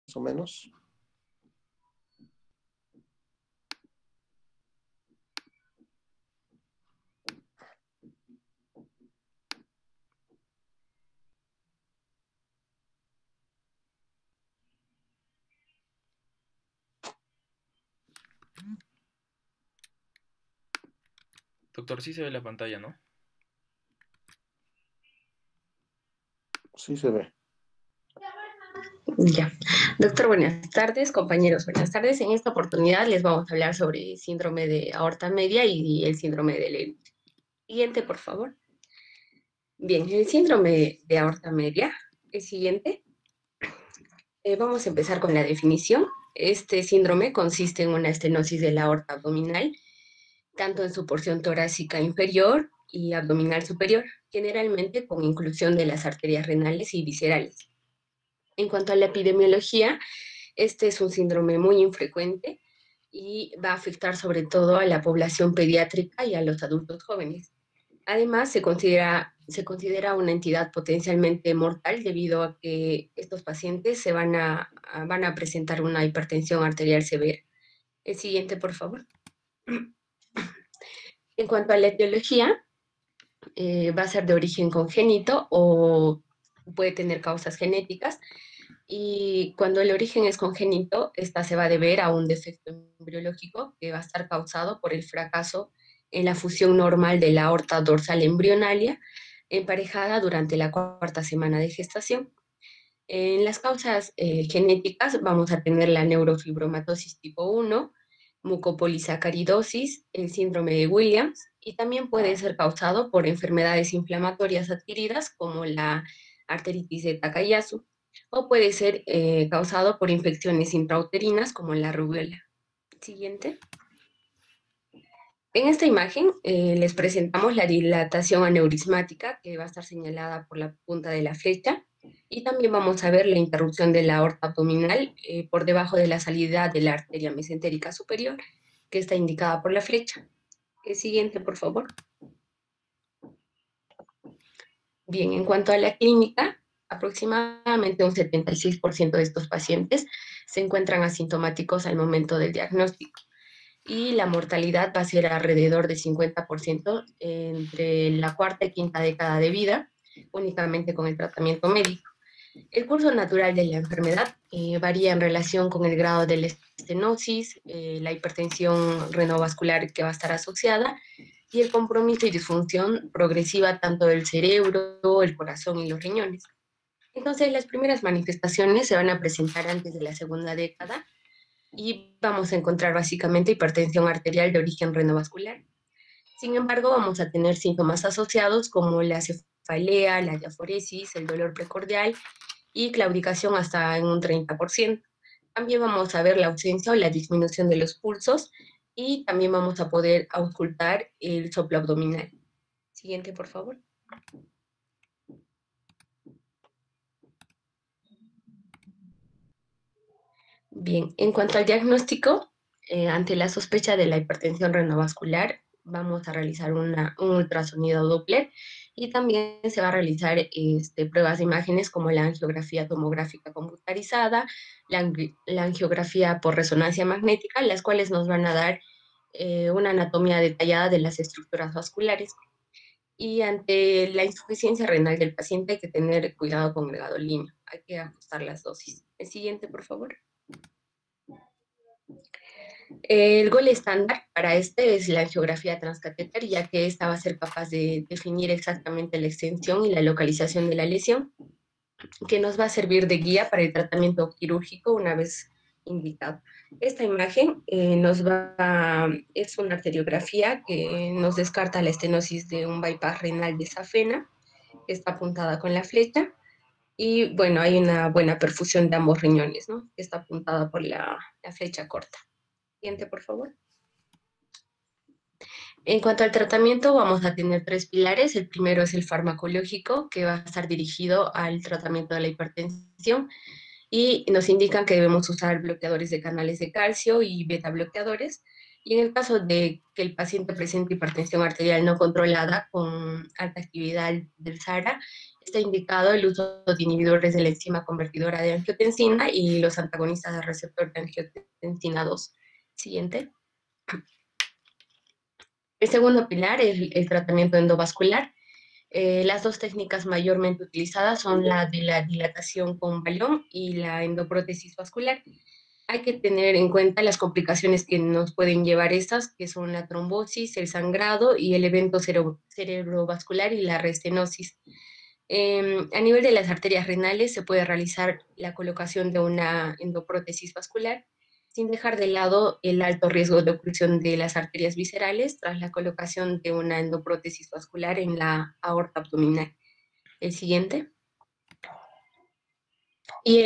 o menos. Doctor, sí se ve la pantalla, ¿no? Sí se ve. Ya. Doctor, buenas tardes, compañeros, buenas tardes. En esta oportunidad les vamos a hablar sobre síndrome de aorta media y el síndrome de Lewy. Siguiente, por favor. Bien, el síndrome de aorta media, el siguiente. Vamos a empezar con la definición. Este síndrome consiste en una estenosis de la aorta abdominal, tanto en su porción torácica inferior y abdominal superior, generalmente con inclusión de las arterias renales y viscerales. En cuanto a la epidemiología, este es un síndrome muy infrecuente y va a afectar sobre todo a la población pediátrica y a los adultos jóvenes. Además, se considera una entidad potencialmente mortal debido a que estos pacientes van a presentar una hipertensión arterial severa. El siguiente, por favor. En cuanto a la etiología, va a ser de origen congénito o puede tener causas genéticas. Y cuando el origen es congénito, esta se va a deber a un defecto embriológico que va a estar causado por el fracaso en la fusión normal de la aorta dorsal embrionaria emparejada durante la cuarta semana de gestación. En las causas genéticas vamos a tener la neurofibromatosis tipo 1, mucopolisacaridosis, el síndrome de Williams, y también puede ser causado por enfermedades inflamatorias adquiridas como la arteritis de Takayasu, o puede ser causado por infecciones intrauterinas como la rubiola. Siguiente. En esta imagen les presentamos la dilatación aneurismática que va a estar señalada por la punta de la flecha y también vamos a ver la interrupción de la aorta abdominal por debajo de la salida de la arteria mesentérica superior que está indicada por la flecha. El siguiente, por favor. Bien, en cuanto a la clínica, aproximadamente un 76% de estos pacientes se encuentran asintomáticos al momento del diagnóstico y la mortalidad va a ser alrededor de 50% entre la cuarta y quinta década de vida, únicamente con el tratamiento médico. El curso natural de la enfermedad varía en relación con el grado de la estenosis, la hipertensión renovascular que va a estar asociada y el compromiso y disfunción progresiva tanto del cerebro, el corazón y los riñones. Entonces, las primeras manifestaciones se van a presentar antes de la segunda década y vamos a encontrar básicamente hipertensión arterial de origen renovascular. Sin embargo, vamos a tener síntomas asociados como la cefalea, la diaforesis, el dolor precordial y claudicación hasta en un 30%. También vamos a ver la ausencia o la disminución de los pulsos y también vamos a poder auscultar el soplo abdominal. Siguiente, por favor. Bien, en cuanto al diagnóstico, ante la sospecha de la hipertensión renovascular, vamos a realizar un ultrasonido Doppler y también se va a realizar pruebas de imágenes como la angiografía tomográfica computarizada, la angiografía por resonancia magnética, las cuales nos van a dar una anatomía detallada de las estructuras vasculares. Y ante la insuficiencia renal del paciente hay que tener cuidado con el gadolinio, hay que ajustar las dosis. El siguiente, por favor. El gol estándar para este es la angiografía transcatéter, ya que esta va a ser capaz de definir exactamente la extensión y la localización de la lesión, que nos va a servir de guía para el tratamiento quirúrgico una vez indicado. Esta imagen es una arteriografía que nos descarta la estenosis de un bypass renal de safena, que está apuntada con la flecha, y bueno, hay una buena perfusión de ambos riñones, ¿no? Que está apuntada por la flecha corta. Siguiente, por favor. En cuanto al tratamiento, vamos a tener tres pilares. El primero es el farmacológico, que va a estar dirigido al tratamiento de la hipertensión y nos indican que debemos usar bloqueadores de canales de calcio y beta bloqueadores. Y en el caso de que el paciente presente hipertensión arterial no controlada con alta actividad del SARA, Está indicado el uso de inhibidores de la enzima convertidora de angiotensina y los antagonistas del receptor de angiotensina 2. Siguiente. El segundo pilar es el tratamiento endovascular. Las dos técnicas mayormente utilizadas son la de la dilatación con balón y la endoprótesis vascular. Hay que tener en cuenta las complicaciones que nos pueden llevar estas, que son la trombosis, el sangrado y el evento cerebrovascular y la restenosis. A nivel de las arterias renales se puede realizar la colocación de una endoprótesis vascular sin dejar de lado el alto riesgo de oclusión de las arterias viscerales tras la colocación de una endoprótesis vascular en la aorta abdominal. El siguiente. Y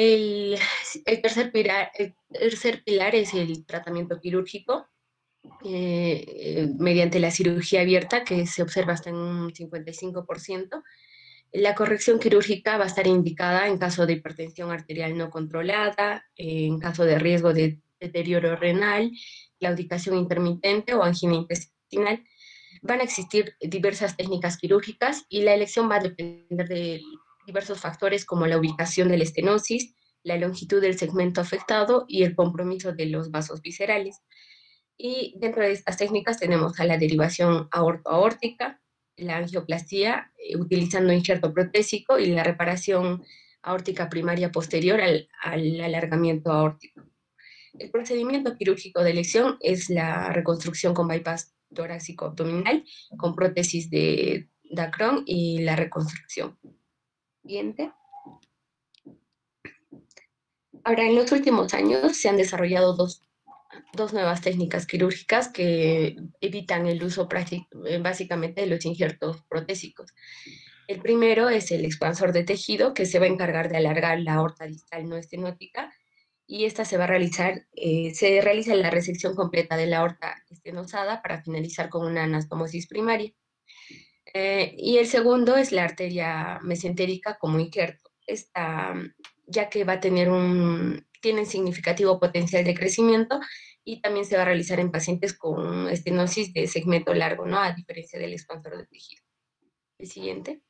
el tercer pilar es el tratamiento quirúrgico mediante la cirugía abierta, que se observa hasta en un 55%. La corrección quirúrgica va a estar indicada en caso de hipertensión arterial no controlada, en caso de riesgo de deterioro renal, claudicación intermitente o angina intestinal. Van a existir diversas técnicas quirúrgicas y la elección va a depender de diversos factores como la ubicación de la estenosis, la longitud del segmento afectado y el compromiso de los vasos viscerales. Y dentro de estas técnicas tenemos a la derivación aorto-aórtica, la angioplastía utilizando injerto protésico y la reparación aórtica primaria posterior al alargamiento aórtico. El procedimiento quirúrgico de elección es la reconstrucción con bypass torácico abdominal, con prótesis de Dacron y la reconstrucción. Siguiente. Ahora, en los últimos años se han desarrollado dos nuevas técnicas quirúrgicas que evitan el uso básicamente de los injertos protésicos. El primero es el expansor de tejido, que se va a encargar de alargar la aorta distal no estenótica, y esta se realiza la resección completa de la aorta estenosada para finalizar con una anastomosis primaria. Y el segundo es la arteria mesentérica como injerto. Esta, ya que tiene significativo potencial de crecimiento y también se va a realizar en pacientes con estenosis de segmento largo, ¿no? A diferencia del expansor de tejido. El siguiente.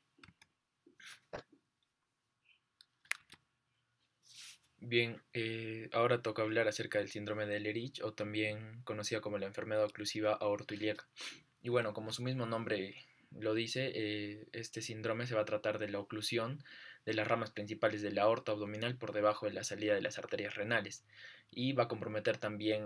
Bien, ahora toca hablar acerca del síndrome de Ehlers o también conocida como la enfermedad oclusiva aortoilíaca. Y bueno, como su mismo nombre lo dice, este síndrome se va a tratar de la oclusión de las ramas principales de la aorta abdominal por debajo de la salida de las arterias renales y va a comprometer también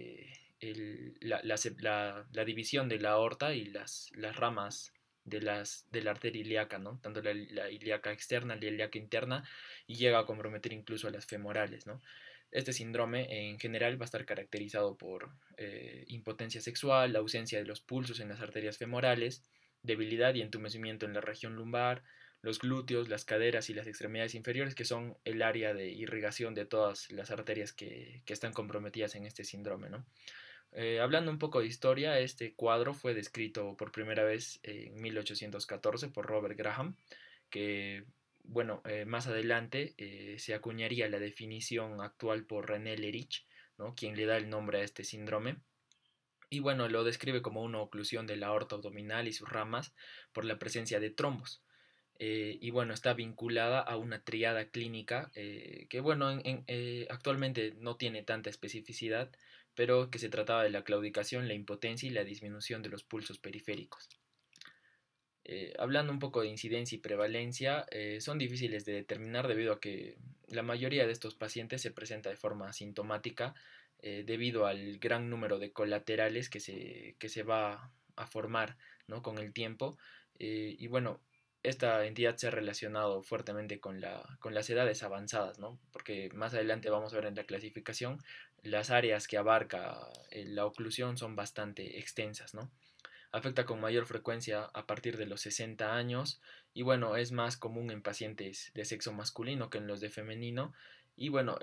la división de la aorta y las ramas de la arteria ilíaca, ¿no? Tanto la ilíaca externa, la ilíaca interna, y llega a comprometer incluso a las femorales, ¿no? Este síndrome en general va a estar caracterizado por impotencia sexual, ausencia de los pulsos en las arterias femorales, debilidad y entumecimiento en la región lumbar, los glúteos, las caderas y las extremidades inferiores, que son el área de irrigación de todas las arterias que están comprometidas en este síndrome, ¿no? Hablando un poco de historia, este cuadro fue descrito por primera vez en 1814 por Robert Graham, que bueno, más adelante se acuñaría la definición actual por René Lerich, ¿no? Quien le da el nombre a este síndrome. Y bueno, lo describe como una oclusión de la aorta abdominal y sus ramas por la presencia de trombos. Y bueno, está vinculada a una triada clínica que bueno, actualmente no tiene tanta especificidad, pero que se trataba de la claudicación, la impotencia y la disminución de los pulsos periféricos. Hablando un poco de incidencia y prevalencia, son difíciles de determinar debido a que la mayoría de estos pacientes se presenta de forma asintomática debido al gran número de colaterales que se va a formar, ¿no? Con el tiempo. Y bueno, esta entidad se ha relacionado fuertemente con las edades avanzadas, ¿no? Porque más adelante vamos a ver en la clasificación, las áreas que abarca la oclusión son bastante extensas, ¿no? Afecta con mayor frecuencia a partir de los 60 años y bueno, es más común en pacientes de sexo masculino que en los de femenino y bueno,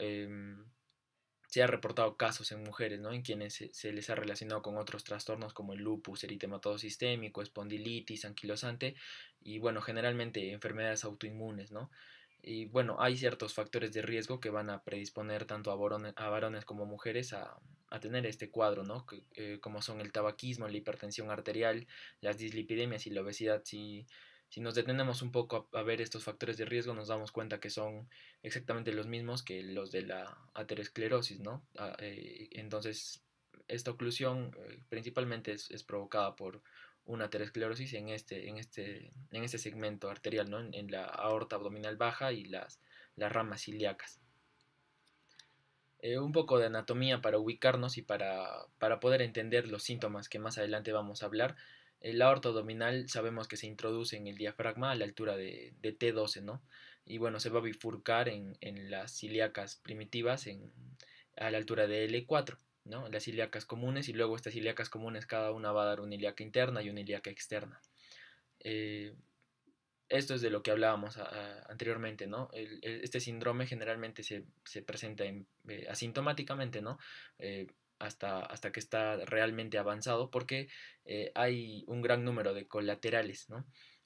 se ha reportado casos en mujeres, ¿no? En quienes se les ha relacionado con otros trastornos como el lupus eritematoso sistémico, espondilitis, anquilosante y bueno, generalmente enfermedades autoinmunes, ¿no? Y bueno, hay ciertos factores de riesgo que van a predisponer tanto a varones como mujeres a tener este cuadro, ¿no? Como son el tabaquismo, la hipertensión arterial, las dislipidemias y la obesidad. Si Si nos detenemos un poco a ver estos factores de riesgo, nos damos cuenta que son exactamente los mismos que los de la aterosclerosis, ¿no? Entonces, esta oclusión principalmente es provocada por una aterosclerosis en este segmento arterial, ¿no? En la aorta abdominal baja y las ramas ilíacas. Un poco de anatomía para ubicarnos y para poder entender los síntomas que más adelante vamos a hablar. La aorta abdominal sabemos que se introduce en el diafragma a la altura de T12, ¿no? Y bueno, se va a bifurcar en las ilíacas primitivas a la altura de L4, ¿no? Las ilíacas comunes, y luego estas ilíacas comunes cada una va a dar una ilíaca interna y una ilíaca externa. Esto es de lo que hablábamos anteriormente, ¿no? Este síndrome generalmente se presenta asintomáticamente, ¿no? Hasta que está realmente avanzado, porque hay un gran número de colaterales, ¿no?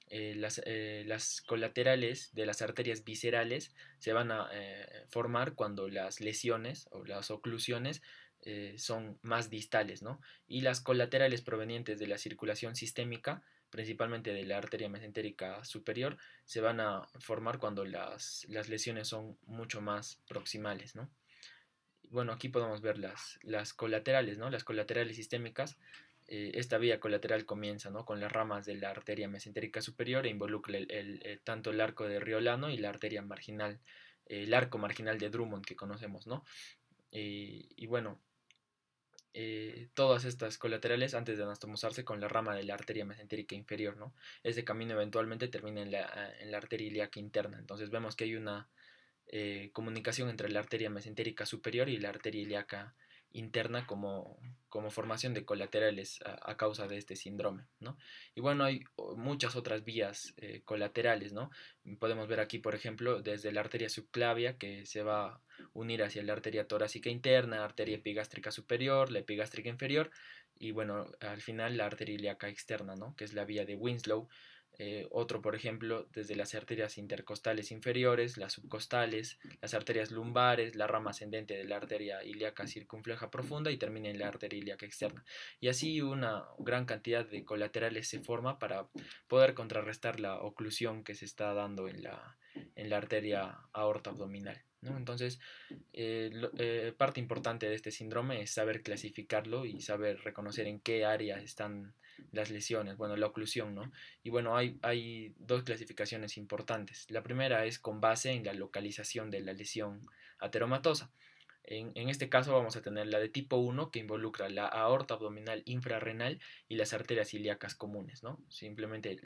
Las colaterales de las arterias viscerales se van a formar cuando las lesiones o las oclusiones son más distales, ¿no? Y las colaterales provenientes de la circulación sistémica, principalmente de la arteria mesentérica superior, se van a formar cuando las lesiones son mucho más proximales, ¿no? Bueno, aquí podemos ver las colaterales, ¿no? Las colaterales sistémicas. Esta vía colateral comienza, ¿no? Con las ramas de la arteria mesentérica superior e involucra tanto el arco de Riolano y la arteria marginal, el arco marginal de Drummond que conocemos, ¿no? Y bueno, todas estas colaterales antes de anastomosarse con la rama de la arteria mesentérica inferior, ¿no? Ese camino eventualmente termina en la arteria ilíaca interna. Entonces vemos que hay una comunicación entre la arteria mesentérica superior y la arteria ilíaca interna como formación de colaterales a causa de este síndrome, ¿no? Y bueno, hay muchas otras vías colaterales, ¿no? Podemos ver aquí, por ejemplo, desde la arteria subclavia, que se va a unir hacia la arteria torácica interna, arteria epigástrica superior, la epigástrica inferior, y bueno, al final la arteria ilíaca externa, ¿no? Que es la vía de Winslow. Otro, por ejemplo, desde las arterias intercostales inferiores, las subcostales, las arterias lumbares, la rama ascendente de la arteria ilíaca circunfleja profunda y termina en la arteria ilíaca externa. Y así una gran cantidad de colaterales se forma para poder contrarrestar la oclusión que se está dando en la arteria aorta abdominal, ¿no? Entonces, parte importante de este síndrome es saber clasificarlo y saber reconocer en qué áreas están las lesiones, bueno, la oclusión, ¿no? Y bueno, hay dos clasificaciones importantes. La primera es con base en la localización de la lesión ateromatosa. En este caso vamos a tener la de tipo 1 que involucra la aorta abdominal infrarrenal y las arterias ilíacas comunes, ¿no? Simplemente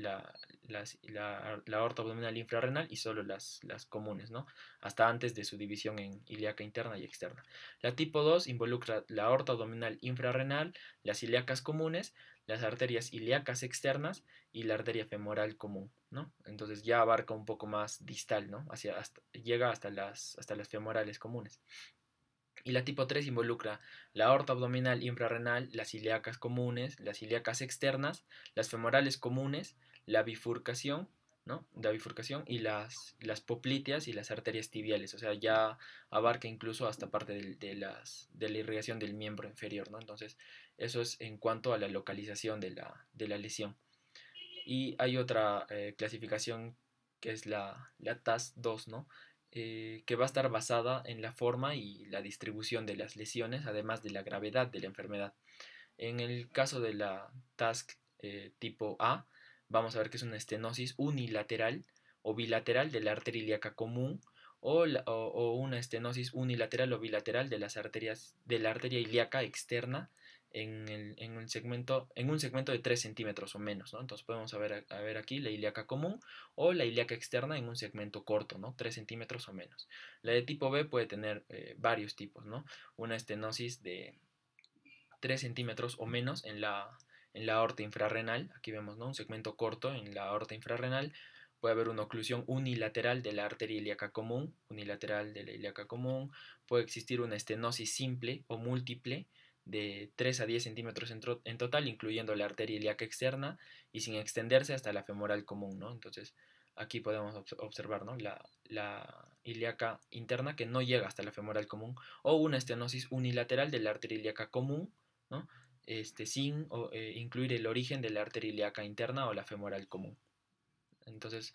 la aorta abdominal infrarrenal y solo las comunes, ¿no? Hasta antes de su división en ilíaca interna y externa. La tipo 2 involucra la aorta abdominal infrarrenal, las ilíacas comunes, las arterias ilíacas externas y la arteria femoral común, ¿no? Entonces ya abarca un poco más distal, ¿no? Llega hasta las femorales comunes. Y la tipo 3 involucra la aorta abdominal infrarrenal, las ilíacas comunes, las ilíacas externas, las femorales comunes, la bifurcación, ¿no? La bifurcación y las popliteas y las arterias tibiales. O sea, ya abarca incluso hasta parte de la irrigación del miembro inferior, ¿no? Entonces, eso es en cuanto a la localización de la lesión. Y hay otra clasificación que es la TAS2, ¿no? Que va a estar basada en la forma y la distribución de las lesiones, además de la gravedad de la enfermedad. En el caso de la TASC tipo A, vamos a ver que es una estenosis unilateral o bilateral de la arteria ilíaca común o una estenosis unilateral o bilateral de las arterias de la arteria ilíaca externa en un segmento de 3 centímetros o menos, ¿no? Entonces podemos ver aquí la ilíaca común o la ilíaca externa en un segmento corto, ¿no? 3 centímetros o menos. La de tipo B puede tener varios tipos, ¿no? Una estenosis de 3 centímetros o menos en la aorta infrarrenal. Aquí vemos, ¿no? Un segmento corto en la aorta infrarrenal. Puede haber una oclusión unilateral de la arteria ilíaca común, Puede existir una estenosis simple o múltiple de 3 a 10 centímetros en total, incluyendo la arteria ilíaca externa y sin extenderse hasta la femoral común, ¿no? Entonces, aquí podemos observar, ¿no? la ilíaca interna que no llega hasta la femoral común, o una estenosis unilateral de la arteria ilíaca común, ¿no? Sin incluir el origen de la arteria ilíaca interna o la femoral común. Entonces,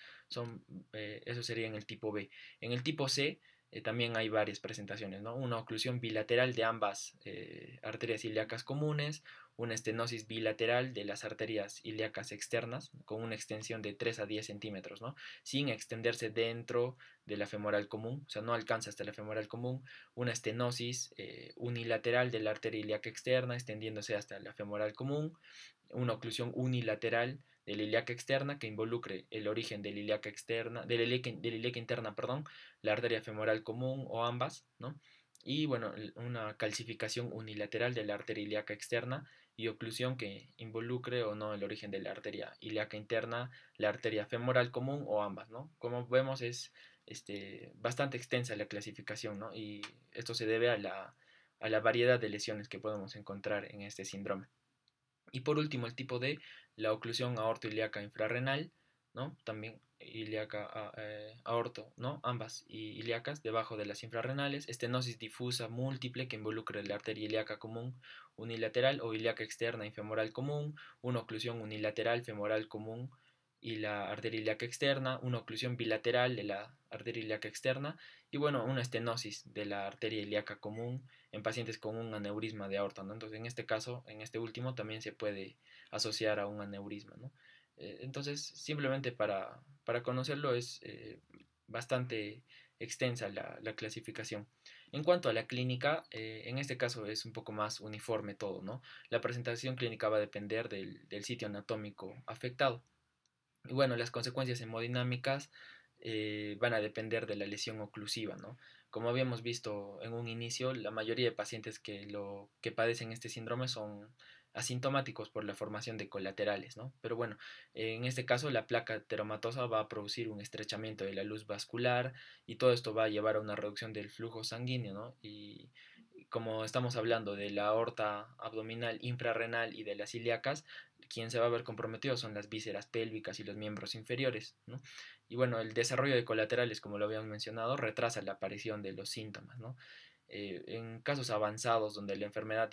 eso sería en el tipo B. En el tipo C también hay varias presentaciones, ¿no? Una oclusión bilateral de ambas arterias ilíacas comunes, una estenosis bilateral de las arterias ilíacas externas con una extensión de 3 a 10 centímetros, ¿no? Sin extenderse dentro de la femoral común, o sea, no alcanza hasta la femoral común, una estenosis unilateral de la arteria ilíaca externa extendiéndose hasta la femoral común, una oclusión unilateral de la ilíaca externa que involucre el origen de la ilíaca externa, de la ilíaca interna, perdón, la arteria femoral común o ambas, ¿no? Y bueno, una calcificación unilateral de la arteria ilíaca externa y oclusión que involucre o no el origen de la arteria ilíaca interna, la arteria femoral común o ambas, ¿no? Como vemos es bastante extensa la clasificación, ¿no? Y esto se debe a la variedad de lesiones que podemos encontrar en este síndrome. Y por último, el tipo D, la oclusión aortoilíaca infrarrenal, ¿no? También ilíaca, aorto, ¿no? Ambas ilíacas debajo de las infrarrenales, estenosis difusa múltiple que involucra la arteria ilíaca común unilateral o ilíaca externa y femoral común, una oclusión unilateral femoral común y la arteria ilíaca externa, una oclusión bilateral de la arteria ilíaca externa y bueno, una estenosis de la arteria ilíaca común en pacientes con un aneurisma de aorta, ¿no? Entonces, en este caso, en este último, también se puede asociar a un aneurisma, ¿no? Entonces, simplemente para conocerlo es bastante extensa la clasificación. En cuanto a la clínica, en este caso es un poco más uniforme todo, ¿no? La presentación clínica va a depender del sitio anatómico afectado. Y bueno, las consecuencias hemodinámicas van a depender de la lesión oclusiva, ¿no? Como habíamos visto en un inicio, la mayoría de pacientes que padecen este síndrome son asintomáticos por la formación de colaterales, ¿no? Pero bueno, en este caso la placa teromatosa va a producir un estrechamiento de la luz vascular y todo esto va a llevar a una reducción del flujo sanguíneo, ¿no? Y como estamos hablando de la aorta abdominal infrarrenal y de las ilíacas, quien se va a ver comprometido son las vísceras pélvicas y los miembros inferiores, ¿no? Y bueno, el desarrollo de colaterales, como lo habíamos mencionado, retrasa la aparición de los síntomas, ¿no? En casos avanzados donde la enfermedad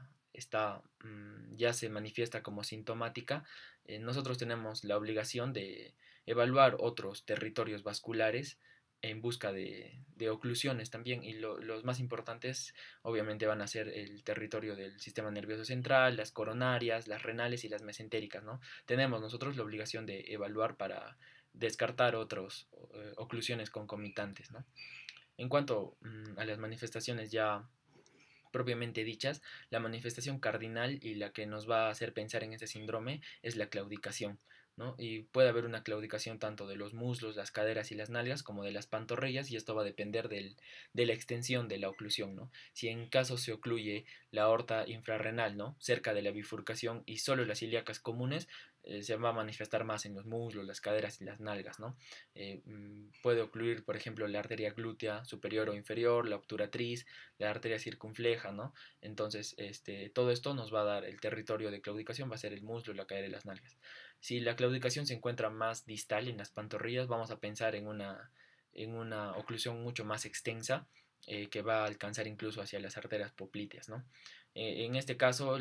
ya se manifiesta como sintomática, nosotros tenemos la obligación de evaluar otros territorios vasculares en busca de oclusiones también y los más importantes obviamente van a ser el territorio del sistema nervioso central, las coronarias, las renales y las mesentéricas, ¿no? Tenemos nosotros la obligación de evaluar para descartar otras oclusiones concomitantes, ¿no? En cuanto a las manifestaciones ya propiamente dichas, la manifestación cardinal y la que nos va a hacer pensar en este síndrome es la claudicación, ¿no? Y puede haber una claudicación tanto de los muslos, las caderas y las nalgas como de las pantorrillas y esto va a depender de la extensión de la oclusión, ¿no? Si en caso se ocluye la aorta infrarrenal, ¿no? Cerca de la bifurcación y solo las ilíacas comunes, se va a manifestar más en los muslos, las caderas y las nalgas, ¿no? Puede ocluir, por ejemplo, la arteria glútea superior o inferior, la obturatriz, la arteria circunfleja, ¿no? Entonces, todo esto nos va a dar el territorio de claudicación, va a ser el muslo, la cadera y las nalgas. Si la claudicación se encuentra más distal en las pantorrillas, vamos a pensar en una oclusión mucho más extensa que va a alcanzar incluso hacia las arterias popliteas, ¿no? En este caso,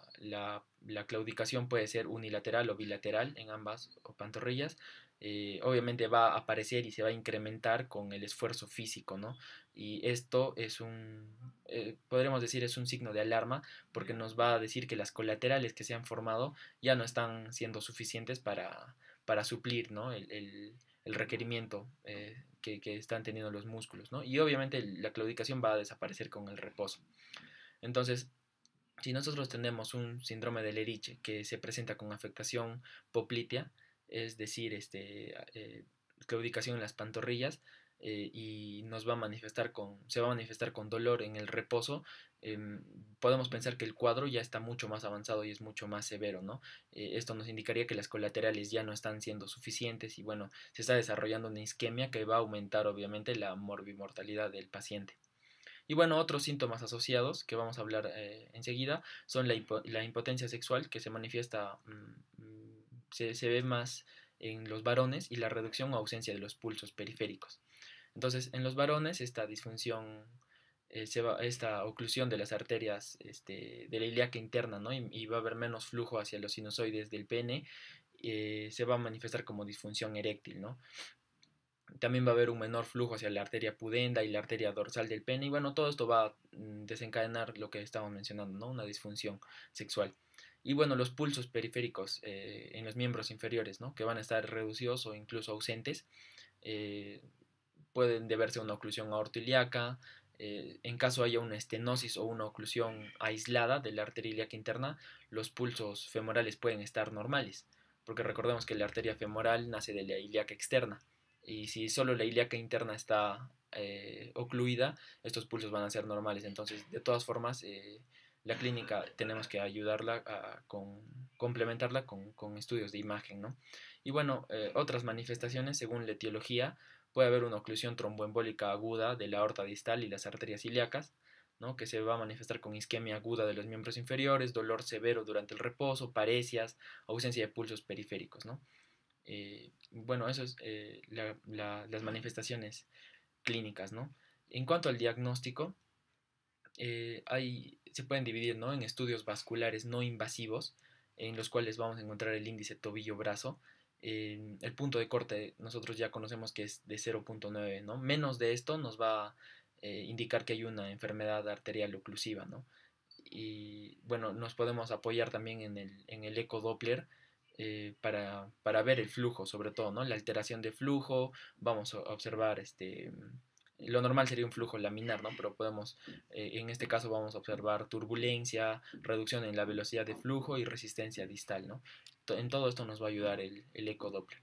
la claudicación puede ser unilateral o bilateral en ambas pantorrillas. Obviamente va a aparecer y se va a incrementar con el esfuerzo físico, ¿no? Y esto podríamos decir, es un signo de alarma porque nos va a decir que las colaterales que se han formado ya no están siendo suficientes para suplir, ¿no? el requerimiento que están teniendo los músculos, ¿no? Y obviamente la claudicación va a desaparecer con el reposo. Entonces, si nosotros tenemos un síndrome de Leriche que se presenta con afectación poplitea, es decir, claudicación en las pantorrillas, y se va a manifestar con dolor en el reposo, podemos pensar que el cuadro ya está mucho más avanzado y es mucho más severo, ¿no? Esto nos indicaría que las colaterales ya no están siendo suficientes y bueno, se está desarrollando una isquemia que va a aumentar obviamente la morbimortalidad del paciente. Y bueno, otros síntomas asociados que vamos a hablar enseguida son la impotencia sexual que se manifiesta, se ve más en los varones y la reducción o ausencia de los pulsos periféricos. Entonces, en los varones esta disfunción, esta oclusión de las arterias de la ilíaca interna, ¿no? Y va a haber menos flujo hacia los sinusoides del pene se va a manifestar como disfunción eréctil, ¿no? También va a haber un menor flujo hacia la arteria pudenda y la arteria dorsal del pene. Y bueno, todo esto va a desencadenar lo que estamos mencionando, ¿no? Una disfunción sexual. Y bueno, los pulsos periféricos en los miembros inferiores, ¿no? Que van a estar reducidos o incluso ausentes. Eh, Pueden deberse a una oclusión aortoilíaca. En caso haya una estenosis o una oclusión aislada de la arteria ilíaca interna, los pulsos femorales pueden estar normales, porque recordemos que la arteria femoral nace de la ilíaca externa, y si solo la ilíaca interna está ocluida, estos pulsos van a ser normales. Entonces, de todas formas, la clínica tenemos que ayudarla complementarla con estudios de imagen, ¿no? Y bueno, otras manifestaciones, según la etiología, puede haber una oclusión tromboembólica aguda de la aorta distal y las arterias ilíacas, ¿no? Que se va a manifestar con isquemia aguda de los miembros inferiores, dolor severo durante el reposo, paresias, ausencia de pulsos periféricos, ¿no? Bueno, eso es las manifestaciones clínicas, ¿no? En cuanto al diagnóstico, se pueden dividir, ¿no? En estudios vasculares no invasivos, en los cuales vamos a encontrar el índice tobillo-brazo. El punto de corte nosotros ya conocemos que es de 0.9, ¿no? Menos de esto nos va a indicar que hay una enfermedad arterial oclusiva, ¿no? Y bueno, nos podemos apoyar también en el ecodoppler para ver el flujo, sobre todo, ¿no? La alteración de flujo, vamos a observar lo normal sería un flujo laminar, ¿no? Pero podemos, en este caso vamos a observar turbulencia, reducción en la velocidad de flujo y resistencia distal, ¿no? En todo esto nos va a ayudar el ecodoppler.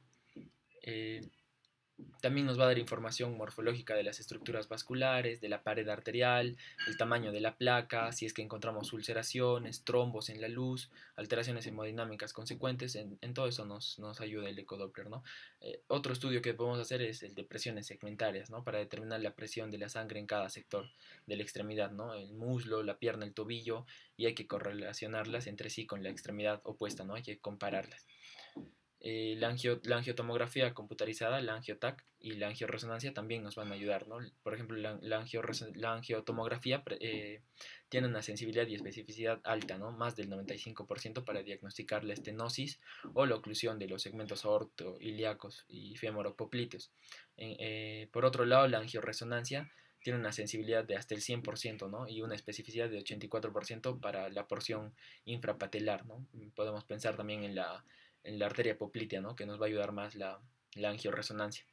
También nos va a dar información morfológica de las estructuras vasculares, de la pared arterial, el tamaño de la placa, si es que encontramos ulceraciones, trombos en la luz, alteraciones hemodinámicas consecuentes. En todo eso nos ayuda el ecodoppler, ¿no? Otro estudio que podemos hacer es el de presiones segmentarias, ¿no? Para determinar la presión de la sangre en cada sector de la extremidad, ¿no? El muslo, la pierna, el tobillo, y hay que correlacionarlas entre sí con la extremidad opuesta, ¿no? Hay que compararlas. La angiotomografía computarizada, la angiotac y la angioresonancia también nos van a ayudar, ¿no? Por ejemplo, la angiotomografía tiene una sensibilidad y especificidad alta, ¿no? Más del 95% para diagnosticar la estenosis o la oclusión de los segmentos aortoilíacos y femoropopliteos. Por otro lado, la angioresonancia tiene una sensibilidad de hasta el 100%, ¿no? Y una especificidad de 84% para la porción infrapatelar, ¿no? Podemos pensar también en la arteria poplitea, ¿no? Que nos va a ayudar más la angioresonancia.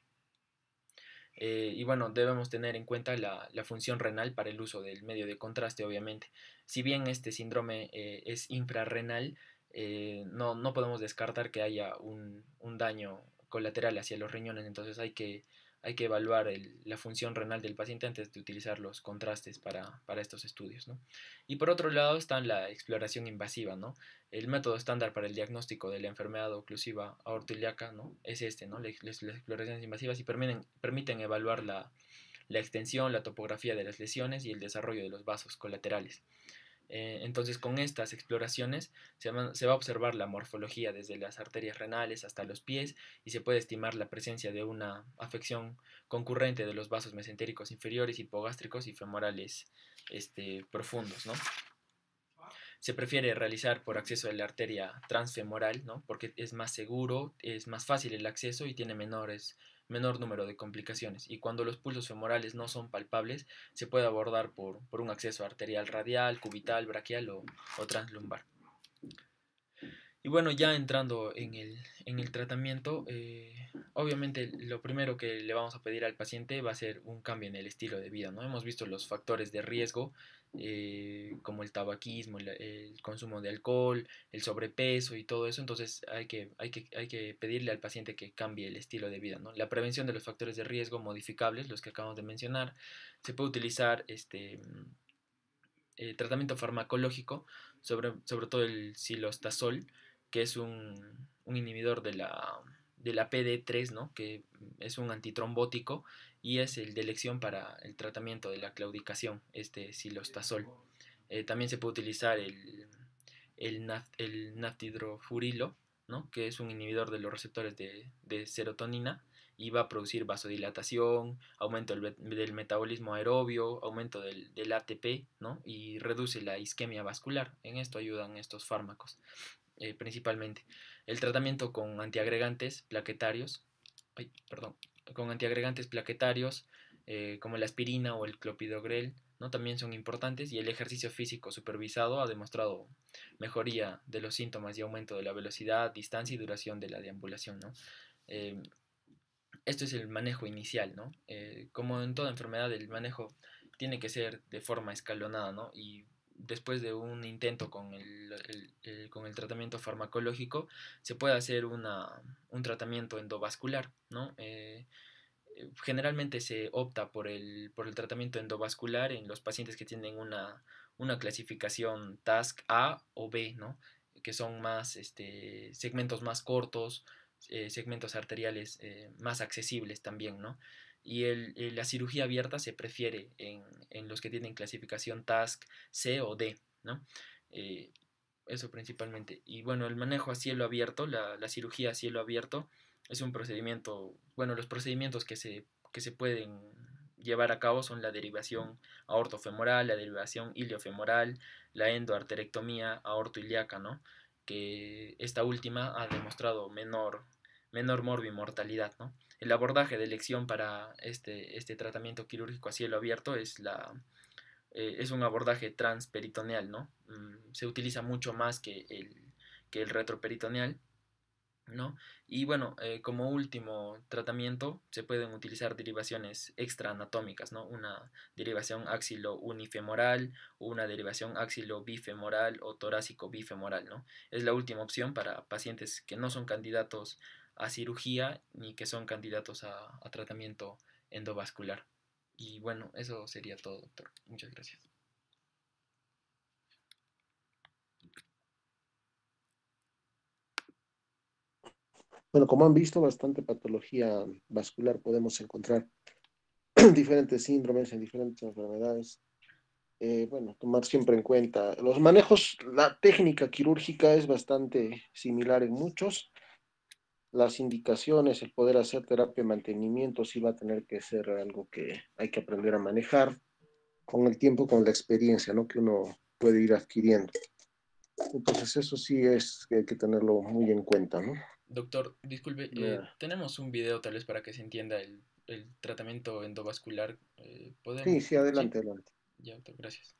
Y bueno, debemos tener en cuenta la función renal para el uso del medio de contraste, obviamente. Si bien este síndrome es infrarrenal, no podemos descartar que haya un daño colateral hacia los riñones. Entonces hay que evaluar la función renal del paciente antes de utilizar los contrastes para estos estudios, ¿no? Y por otro lado está la exploración invasiva, ¿no? El método estándar para el diagnóstico de la enfermedad oclusiva aortoilíaca, ¿no? Es ¿no? Las exploraciones invasivas, y permiten evaluar la extensión, la topografía de las lesiones y el desarrollo de los vasos colaterales. Entonces, con estas exploraciones se va a observar la morfología desde las arterias renales hasta los pies, y se puede estimar la presencia de una afección concurrente de los vasos mesentéricos inferiores, hipogástricos y femorales profundos, ¿no? Se prefiere realizar por acceso a la arteria transfemoral, ¿no? Porque es más seguro, es más fácil el acceso y tiene menor número de complicaciones. Y cuando los pulsos femorales no son palpables, se puede abordar por un acceso arterial radial, cubital, braquial o translumbar. Y bueno, ya entrando en el tratamiento, obviamente lo primero que le vamos a pedir al paciente va a ser un cambio en el estilo de vida, ¿no? Hemos visto los factores de riesgo, como el tabaquismo, el consumo de alcohol, el sobrepeso y todo eso. Entonces hay que pedirle al paciente que cambie el estilo de vida, ¿no? La prevención de los factores de riesgo modificables, los que acabamos de mencionar, se puede utilizar tratamiento farmacológico, sobre todo el cilostazol, que es un inhibidor de la PD3, ¿no? Que es un antitrombótico y es el de elección para el tratamiento de la claudicación, cilostazol. También se puede utilizar el naftidrofurilo, ¿no? Que es un inhibidor de los receptores de serotonina, y va a producir vasodilatación, aumento del metabolismo aerobio, aumento del ATP, ¿no? Y reduce la isquemia vascular. En esto ayudan estos fármacos. principalmente. El tratamiento con antiagregantes plaquetarios, como la aspirina o el clopidogrel, ¿no? También son importantes, y el ejercicio físico supervisado ha demostrado mejoría de los síntomas y aumento de la velocidad, distancia y duración de la deambulación, ¿no? Eh, Esto es el manejo inicial, ¿no? Como en toda enfermedad, el manejo tiene que ser de forma escalonada, ¿no? Y después de un intento con el tratamiento farmacológico, se puede hacer un tratamiento endovascular, ¿no? Generalmente se opta por el tratamiento endovascular en los pacientes que tienen una clasificación TASC A o B, ¿no? Que son más segmentos más cortos, segmentos arteriales más accesibles también, ¿no? Y la cirugía abierta se prefiere en los que tienen clasificación TASC C o D, ¿no? Eh, Eso principalmente. Y bueno, el manejo a cielo abierto, la cirugía a cielo abierto, es un procedimiento, bueno, los procedimientos que se pueden llevar a cabo son la derivación aortofemoral, la derivación iliofemoral, la endoarterectomía aortoilíaca, ¿no? Que esta última ha demostrado menor morbimortalidad, ¿no? El abordaje de elección para este tratamiento quirúrgico a cielo abierto es un abordaje transperitoneal, ¿no? Se utiliza mucho más que el retroperitoneal, ¿no? Y bueno, como último tratamiento se pueden utilizar derivaciones extraanatómicas, ¿no? Una derivación axilo-unifemoral, o una derivación axilo-bifemoral o torácico-bifemoral, ¿no? Es la última opción para pacientes que no son candidatos a cirugía ni que son candidatos a tratamiento endovascular. Y bueno, eso sería todo, doctor. Muchas gracias. Bueno, como han visto, bastante patología vascular podemos encontrar diferentes síndromes en diferentes enfermedades. Bueno, tomar siempre en cuenta los manejos, la técnica quirúrgica es bastante similar en muchos. Las indicaciones, el poder hacer terapia de mantenimiento, sí va a tener que ser algo que hay que aprender a manejar con el tiempo, con la experiencia, ¿no? Que uno puede ir adquiriendo. Entonces, eso sí es que hay que tenerlo muy en cuenta, ¿no? Doctor, disculpe, Ya. tenemos un video tal vez para que se entienda el tratamiento endovascular. Sí, ¿Podemos? sí, Sí, adelante, adelante. ya, doctor, gracias.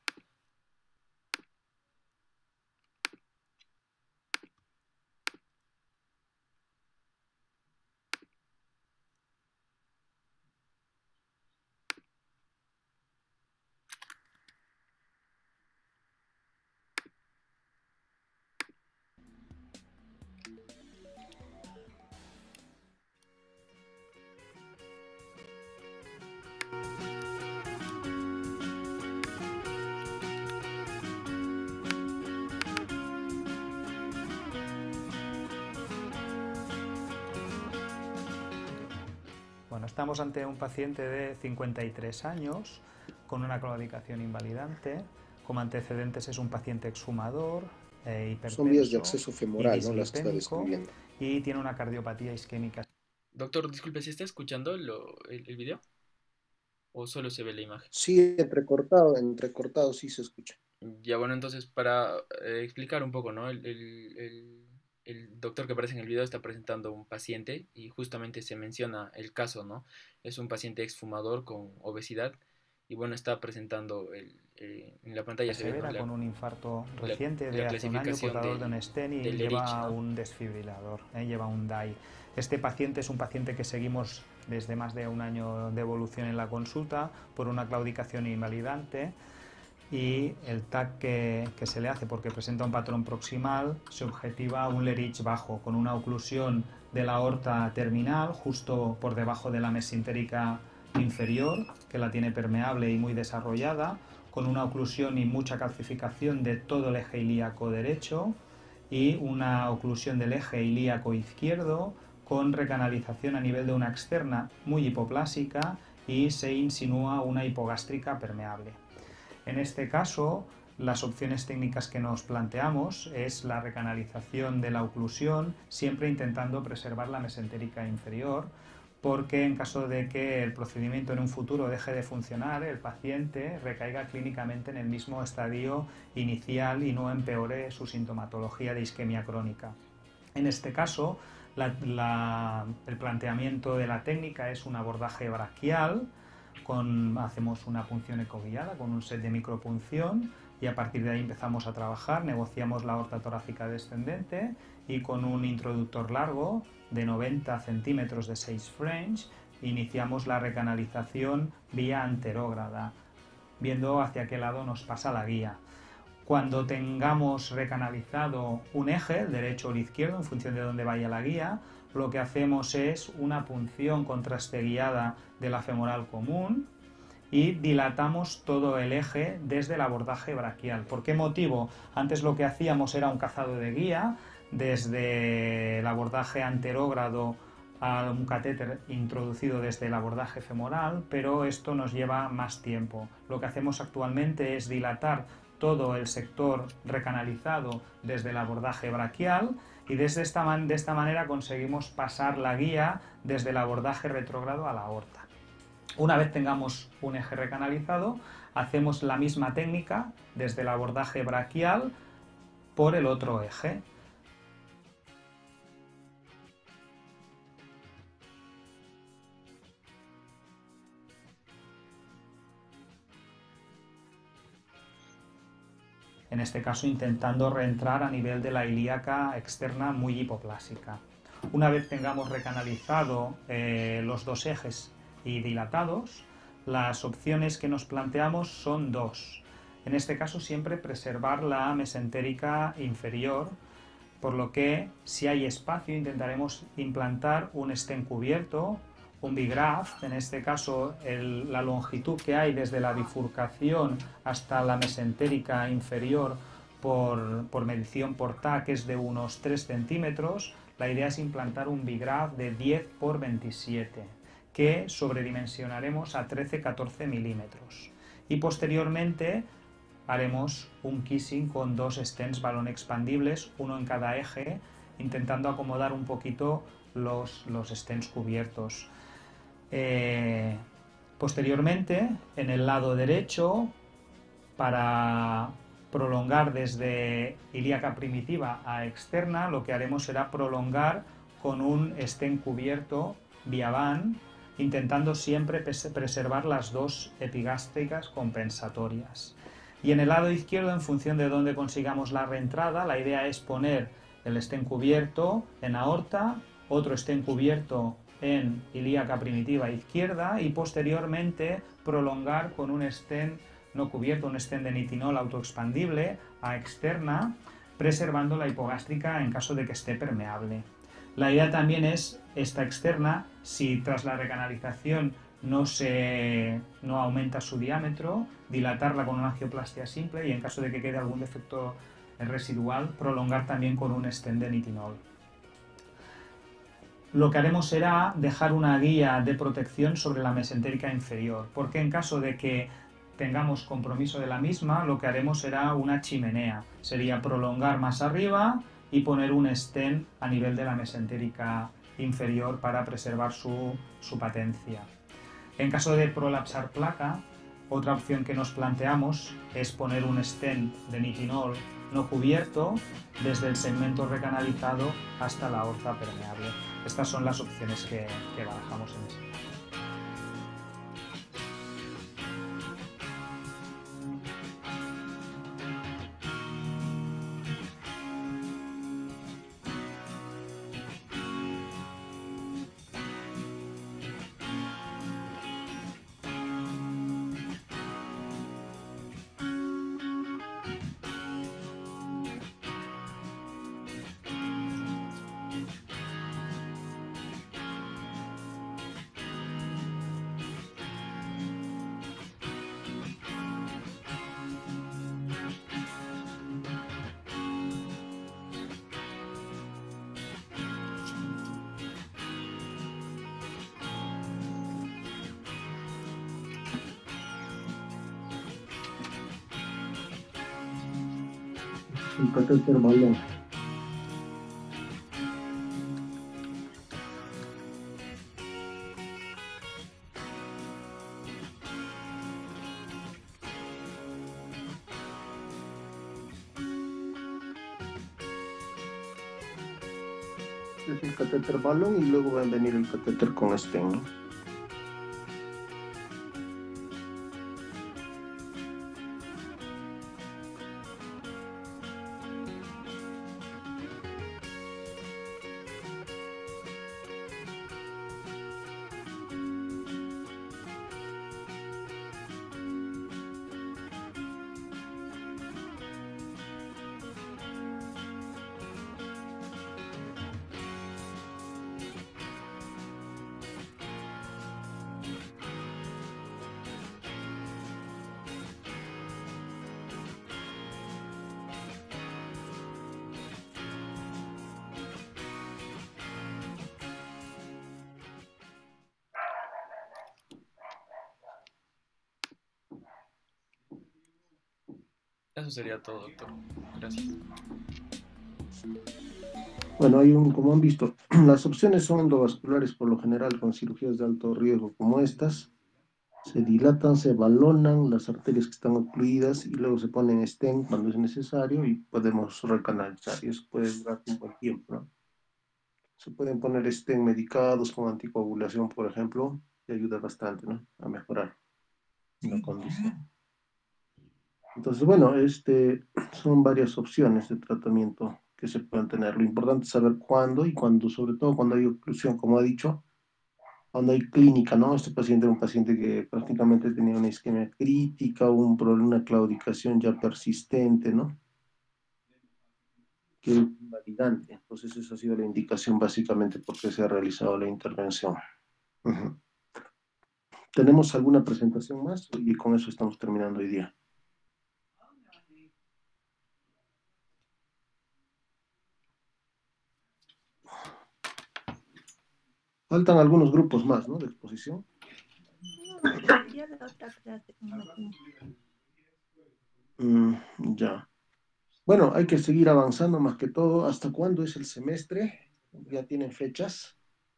Bueno, estamos ante un paciente de 53 años con una claudicación invalidante. Como antecedentes es un paciente exfumador, Son vías de hipertenso acceso y femoral, ¿no? Las que está dislipémico, describiendo. y tiene una cardiopatía isquémica. Doctor, disculpe, ¿si está escuchando el video? ¿O solo se ve la imagen? Sí, entrecortado sí se escucha. Ya, bueno, entonces para explicar un poco, ¿no? El doctor que aparece en el video está presentando un paciente y justamente se menciona el caso, ¿no? Es un paciente exfumador con obesidad y bueno, está presentando en la pantalla se ve, ¿no? Severa, con un infarto la, reciente de la hace un año, clasificación portador de un stent, y del Lerich, lleva ¿no? un desfibrilador, lleva un DAI. Este paciente es un paciente que seguimos desde más de un año de evolución en la consulta por una claudicación invalidante, y el TAC que se le hace, porque presenta un patrón proximal, se objetiva un Lerich bajo, con una oclusión de la aorta terminal justo por debajo de la mesentérica inferior, que la tiene permeable y muy desarrollada, con una oclusión y mucha calcificación de todo el eje ilíaco derecho y una oclusión del eje ilíaco izquierdo, con recanalización a nivel de una externa muy hipoplásica, y se insinúa una hipogástrica permeable. En este caso, las opciones técnicas que nos planteamos es la recanalización de la oclusión, siempre intentando preservar la mesentérica inferior, porque en caso de que el procedimiento en un futuro deje de funcionar, el paciente recaiga clínicamente en el mismo estadio inicial y no empeore su sintomatología de isquemia crónica. En este caso, el planteamiento de la técnica es un abordaje braquial, hacemos una punción ecoguiada con un set de micropunción y a partir de ahí empezamos a trabajar, negociamos la aorta torácica descendente y con un introductor largo de 90 centímetros de 6 French iniciamos la recanalización vía anterógrada, viendo hacia qué lado nos pasa la guía. Cuando tengamos recanalizado un eje, el derecho o el izquierdo, en función de dónde vaya la guía, lo que hacemos es una punción contrasteguiada de la femoral común y dilatamos todo el eje desde el abordaje braquial. ¿Por qué motivo? Antes lo que hacíamos era un cazado de guía desde el abordaje anterógrado a un catéter introducido desde el abordaje femoral, pero esto nos lleva más tiempo. Lo que hacemos actualmente es dilatar todo el sector recanalizado desde el abordaje braquial y de esta manera conseguimos pasar la guía desde el abordaje retrógrado a la aorta. Una vez tengamos un eje recanalizado, hacemos la misma técnica desde el abordaje braquial por el otro eje. En este caso intentando reentrar a nivel de la ilíaca externa muy hipoplásica. Una vez tengamos recanalizado los dos ejes y dilatados, las opciones que nos planteamos son dos. En este caso siempre preservar la mesentérica inferior, por lo que si hay espacio intentaremos implantar un stent cubierto, un bigraft, en este caso la longitud que hay desde la bifurcación hasta la mesentérica inferior por medición por TAC es de unos 3 centímetros. La idea es implantar un bigraft de 10 por 27 que sobredimensionaremos a 13-14 milímetros y posteriormente haremos un kissing con dos stents balón expandibles, uno en cada eje, intentando acomodar un poquito los stents cubiertos. Posteriormente, en el lado derecho, para prolongar desde ilíaca primitiva a externa, lo que haremos será prolongar con un stent cubierto vía van, intentando siempre preservar las dos epigástricas compensatorias. Y en el lado izquierdo, en función de dónde consigamos la reentrada, la idea es poner el stent cubierto en aorta, otro stent cubierto en ilíaca primitiva izquierda y posteriormente prolongar con un stent no cubierto, un stent de nitinol autoexpandible a externa, preservando la hipogástrica en caso de que esté permeable. La idea también es esta externa, si tras la recanalización no aumenta su diámetro, dilatarla con una angioplastia simple y en caso de que quede algún defecto residual, prolongar también con un stent de nitinol. Lo que haremos será dejar una guía de protección sobre la mesentérica inferior, porque en caso de que tengamos compromiso de la misma, lo que haremos será una chimenea. Sería prolongar más arriba y poner un stent a nivel de la mesentérica inferior para preservar su patencia. En caso de prolapsar placa, otra opción que nos planteamos es poner un stent de nitinol no cubierto desde el segmento recanalizado hasta la aorta permeable. Estas son las opciones que barajamos en este caso. El catéter balón. Es el catéter balón y luego va a venir el catéter con stent, ¿no? Eso sería todo, doctor. Gracias. Bueno, como han visto, las opciones son endovasculares por lo general con cirugías de alto riesgo como estas. Se dilatan, se balonan las arterias que están ocluidas y luego se ponen stent cuando es necesario y podemos recanalizar. Y eso puede durar un buen tiempo, ¿no? Se pueden poner stent medicados con anticoagulación, por ejemplo, y ayuda bastante, ¿no? A mejorar la condición. Entonces, bueno, son varias opciones de tratamiento que se pueden tener. Lo importante es saber cuándo y cuándo, sobre todo cuando hay oclusión, como ha dicho, cuando hay clínica, ¿no? Este paciente era un paciente que prácticamente tenía una isquemia crítica, un problema, una claudicación ya persistente, ¿no? Que es invalidante. Entonces, esa ha sido la indicación básicamente por qué se ha realizado la intervención. Ujú. ¿Tenemos alguna presentación más? Y con eso estamos terminando hoy día. Faltan algunos grupos más, ¿no? De exposición. Ya la otra clase, me imagino. Ya. Bueno, hay que seguir avanzando más que todo. ¿Hasta cuándo es el semestre? ¿Ya tienen fechas?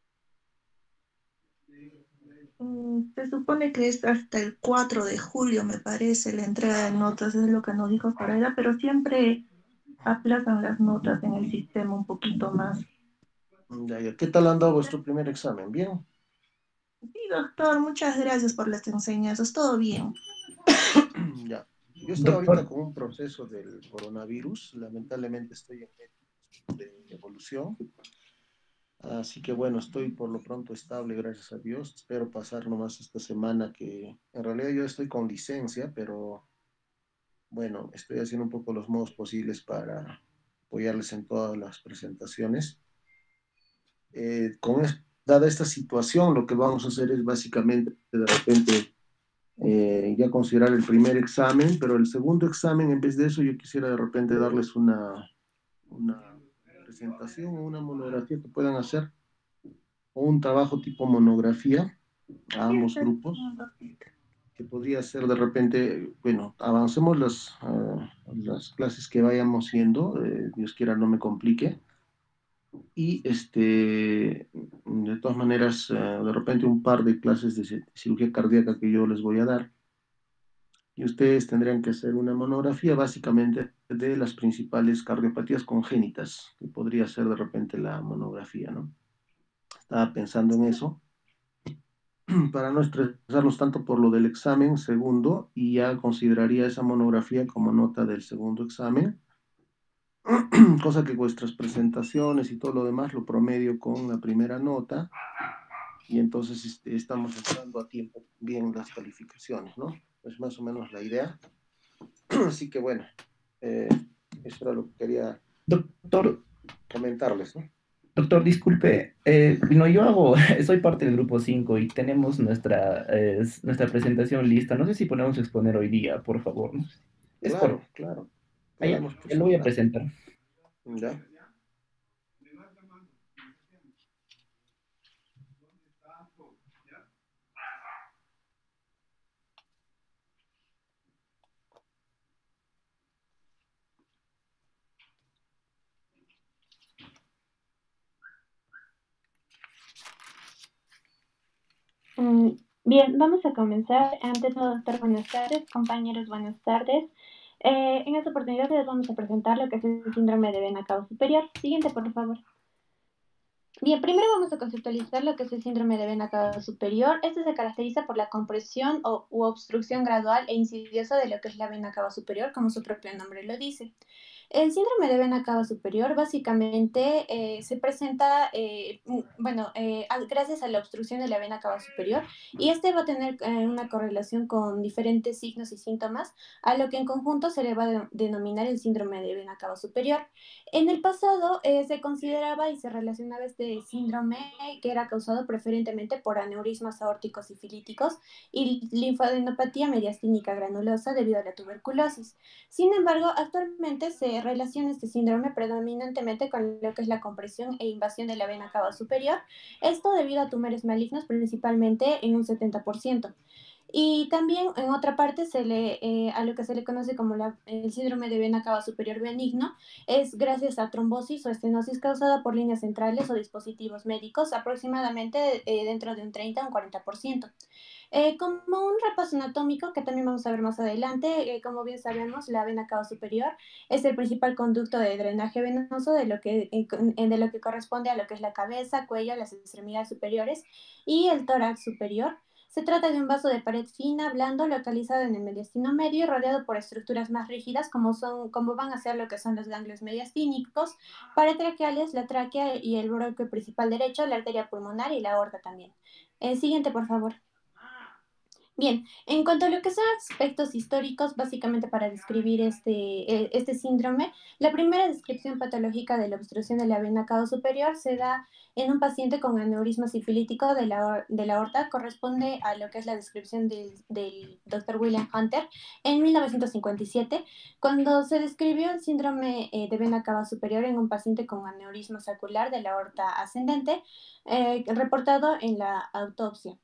Se supone que es hasta el 4 de julio, me parece, la entrega de notas, es lo que nos dijo Soraya, pero siempre aplazan las notas en el sistema un poquito más. Ya, ya. ¿Qué tal han dado vuestro primer examen? ¿Bien? Sí, doctor, muchas gracias por las enseñanzas, todo bien. Ya. Yo estoy ahorita Doctor, con un proceso del coronavirus. Lamentablemente estoy en medio de evolución. Así que bueno, estoy por lo pronto estable, gracias a Dios. Espero pasar nomás esta semana que en realidad yo estoy con licencia, pero bueno, estoy haciendo un poco los modos posibles para apoyarles en todas las presentaciones. Dada esta situación, lo que vamos a hacer es básicamente de repente ya considerar el primer examen, pero el segundo examen, en vez de eso, yo quisiera de repente darles una presentación o una monografía que puedan hacer, o un trabajo tipo monografía a Sí, ambos está grupos, bien, doctor. que podría ser de repente, bueno, avancemos las clases que vayamos haciendo, Dios quiera no me complique, y de todas maneras, de repente un par de clases de cirugía cardíaca que yo les voy a dar y ustedes tendrían que hacer una monografía básicamente de las principales cardiopatías congénitas, que podría ser de repente la monografía, ¿no? Estaba pensando en eso, para no estresarnos tanto por lo del examen segundo, y ya consideraría esa monografía como nota del segundo examen, cosa que vuestras presentaciones y todo lo demás lo promedio con la primera nota, y entonces estamos entrando a tiempo bien las calificaciones, ¿no? Es más o menos la idea. Así que bueno, eh, eso era lo que quería doctor, comentarles, ¿no? doctor, disculpe. No, yo hago, soy parte del grupo 5 y tenemos nuestra presentación lista. No sé si podemos exponer hoy día, por favor. No sé es Claro, correcto. claro, Allá, podemos lo voy a presentar. presentar. ¿Ya? Bien, vamos a comenzar. Antes de todo, doctor, buenas tardes. Compañeros, buenas tardes. En esta oportunidad les vamos a presentar lo que es el síndrome de vena cava superior. Siguiente, por favor. Bien, primero vamos a conceptualizar lo que es el síndrome de vena cava superior. Este se caracteriza por la compresión u obstrucción gradual e insidiosa de lo que es la vena cava superior, como su propio nombre lo dice. El síndrome de vena cava superior básicamente se presenta, gracias a la obstrucción de la vena cava superior, y este va a tener una correlación con diferentes signos y síntomas, a lo que en conjunto se le va a denominar el síndrome de vena cava superior. En el pasado se consideraba y se relacionaba este síndrome que era causado preferentemente por aneurismas aórticos sifilíticos y linfadenopatía mediastínica granulosa debido a la tuberculosis. Sin embargo, actualmente se relaciona este síndrome predominantemente con lo que es la compresión e invasión de la vena cava superior, esto debido a tumores malignos principalmente en un 70%. Y también en otra parte a lo que se le conoce como el síndrome de vena cava superior benigno es gracias a trombosis o estenosis causada por líneas centrales o dispositivos médicos, aproximadamente dentro de un 30 a un 40%. Como un repaso anatómico que también vamos a ver más adelante, como bien sabemos, la vena cava superior es el principal conducto de drenaje venoso de lo que corresponde a lo que es la cabeza, cuello, las extremidades superiores y el tórax superior. Se trata de un vaso de pared fina, blando, localizado en el mediastino medio y rodeado por estructuras más rígidas como van a ser lo que son los ganglios mediastínicos, paratraqueales, la tráquea y el bronquio principal derecho, la arteria pulmonar y la aorta también. Siguiente, por favor. Bien, en cuanto a lo que son aspectos históricos, básicamente para describir este síndrome, la primera descripción patológica de la obstrucción de la vena cava superior se da en un paciente con aneurisma sifilítico de la aorta, corresponde a lo que es la descripción del Dr. William Hunter en 1957, cuando se describió el síndrome de vena cava superior en un paciente con aneurisma saccular de la aorta ascendente, reportado en la autopsia.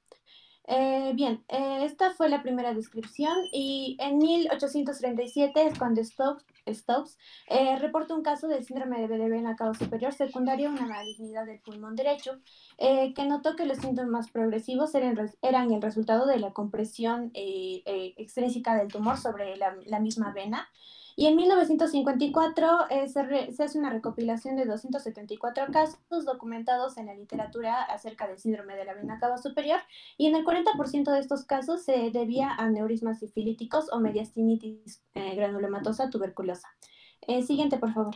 Esta fue la primera descripción y en 1837 es cuando Stokes reporta un caso de síndrome de vena cava superior secundario a una malignidad del pulmón derecho, que notó que los síntomas progresivos eran el resultado de la compresión extrínseca del tumor sobre la misma vena. Y en 1954 se hace una recopilación de 274 casos documentados en la literatura acerca del síndrome de la vena cava superior, y en el 40% de estos casos se debía a aneurismas sifilíticos o mediastinitis granulomatosa tuberculosa. Siguiente, por favor.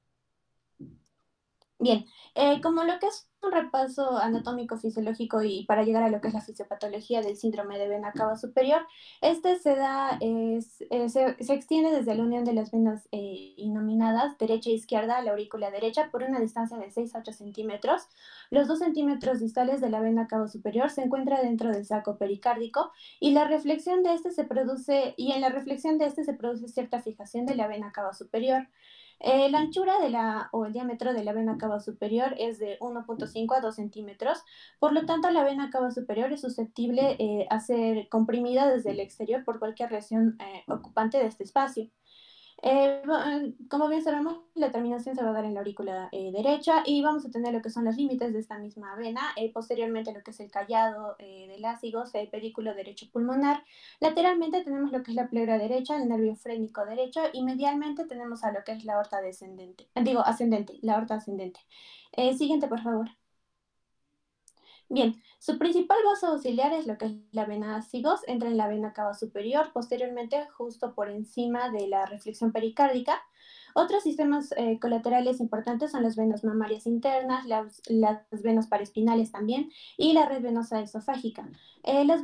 Bien, como lo que es un repaso anatómico fisiológico y para llegar a lo que es la fisiopatología del síndrome de vena cava superior, se extiende desde la unión de las venas innominadas derecha e izquierda a la aurícula derecha por una distancia de 6 a 8 centímetros. Los 2 centímetros distales de la vena cava superior se encuentra dentro del saco pericárdico y en la reflexión de este se produce cierta fijación de la vena cava superior. La anchura o el diámetro de la vena cava superior es de 1.5 a 2 centímetros, por lo tanto la vena cava superior es susceptible a ser comprimida desde el exterior por cualquier lesión ocupante de este espacio. Como bien sabemos, la terminación se va a dar en la aurícula derecha y vamos a tener lo que son los límites de esta misma vena, posteriormente lo que es el callado de lásigos, el pedículo derecho pulmonar. Lateralmente tenemos lo que es la pleura derecha, el nervio frénico derecho, y medialmente tenemos a lo que es la aorta ascendente, la aorta ascendente. Siguiente, por favor. Bien, su principal vaso auxiliar es lo que es la vena sigos, entra en la vena cava superior, posteriormente justo por encima de la reflexión pericárdica. Otros sistemas colaterales importantes son las venas mamarias internas, las venas paraespinales también y la red venosa esofágica. Las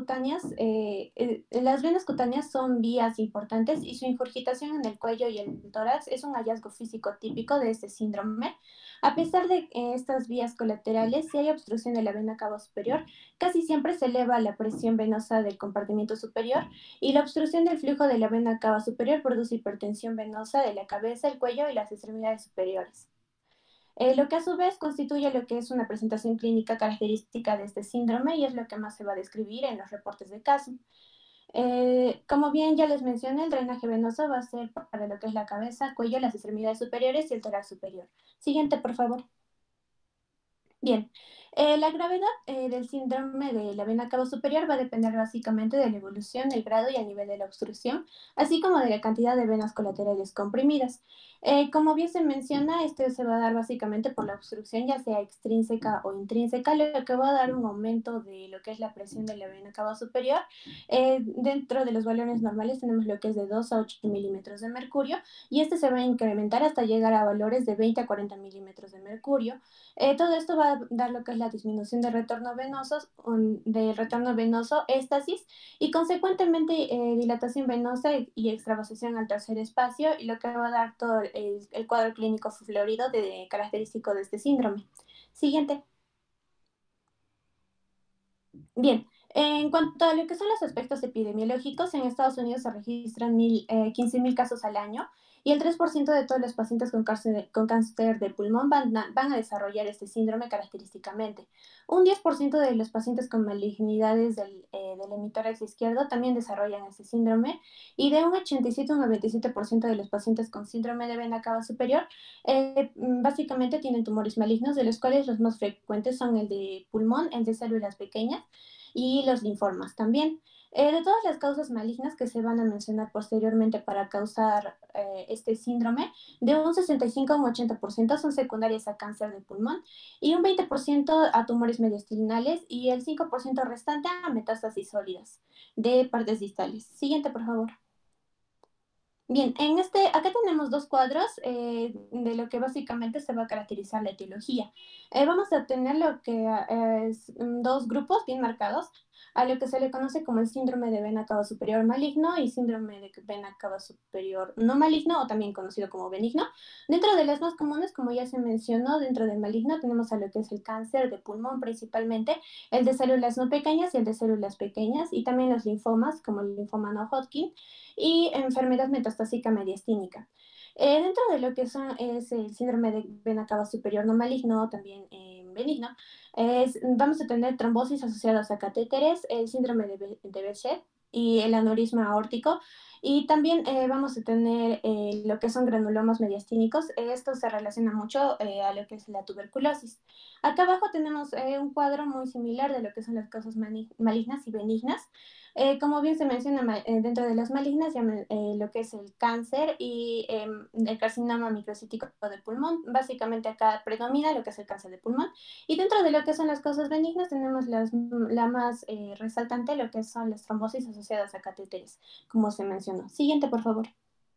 venas cutáneas son vías importantes y su ingurgitación en el cuello y el tórax es un hallazgo físico típico de este síndrome. A pesar de estas vías colaterales, si hay obstrucción de la vena cava superior, casi siempre se eleva la presión venosa del compartimento superior y la obstrucción del flujo de la vena cava superior produce hipertensión venosa de la cabeza, el cuello y las extremidades superiores. Lo que a su vez constituye lo que es una presentación clínica característica de este síndrome y es lo que más se va a describir en los reportes de caso. Como bien ya les mencioné, el drenaje venoso va a ser para lo que es la cabeza, cuello, las extremidades superiores y el tórax superior. Siguiente, por favor. Bien, La gravedad del síndrome de la vena cava superior va a depender básicamente de la evolución, el grado y el nivel de la obstrucción, así como de la cantidad de venas colaterales comprimidas. Como bien se menciona, este se va a dar básicamente por la obstrucción, ya sea extrínseca o intrínseca, lo que va a dar un aumento de lo que es la presión de la vena cava superior. Dentro de los valores normales tenemos lo que es de 2 a 8 milímetros de mercurio, y este se va a incrementar hasta llegar a valores de 20 a 40 milímetros de mercurio. Todo esto va a dar lo que es la disminución de retorno venoso, éstasis y consecuentemente dilatación venosa y extravasación al tercer espacio, y lo que va a dar todo el cuadro clínico florido característico de este síndrome. Siguiente. Bien, en cuanto a lo que son los aspectos epidemiológicos, en Estados Unidos se registran 15.000 casos al año, y el 3% de todos los pacientes con cáncer de pulmón van a desarrollar este síndrome característicamente. Un 10% de los pacientes con malignidades del hemitórax izquierdo también desarrollan este síndrome, y de un 87 a un 97% de los pacientes con síndrome de vena cava superior básicamente tienen tumores malignos, de los cuales los más frecuentes son el de pulmón, el de células pequeñas y los linfomas también. De todas las causas malignas que se van a mencionar posteriormente para causar este síndrome, de un 65 a un 80% son secundarias a cáncer de pulmón, y un 20% a tumores mediastinales, y el 5% restante a metástasis sólidas de partes distales. Siguiente, por favor. Bien, acá tenemos dos cuadros de lo que básicamente se va a caracterizar la etiología. Vamos a tener lo que es dos grupos bien marcados, a lo que se le conoce como el síndrome de vena cava superior maligno y síndrome de vena cava superior no maligno, o también conocido como benigno. Dentro de las más comunes, como ya se mencionó, dentro del maligno tenemos a lo que es el cáncer de pulmón principalmente, el de células no pequeñas y el de células pequeñas, y también los linfomas como el linfoma no Hodgkin y enfermedad metastásica mediastínica. Dentro de lo que es el síndrome de vena cava superior no maligno, también benigno, vamos a tener trombosis asociadas a catéteres, el síndrome de Behçet y el aneurisma aórtico, y también vamos a tener lo que son granulomas mediastínicos. Esto se relaciona mucho a lo que es la tuberculosis. Acá abajo tenemos un cuadro muy similar de lo que son las causas malignas y benignas. Como bien se menciona, dentro de las malignas, lo que es el cáncer y el carcinoma microcítico de pulmón. Básicamente acá predomina lo que es el cáncer de pulmón. Y dentro de lo que son las causas benignas tenemos la más resaltante, lo que son las trombosis asociadas a catéteres, como se mencionó. Siguiente, por favor.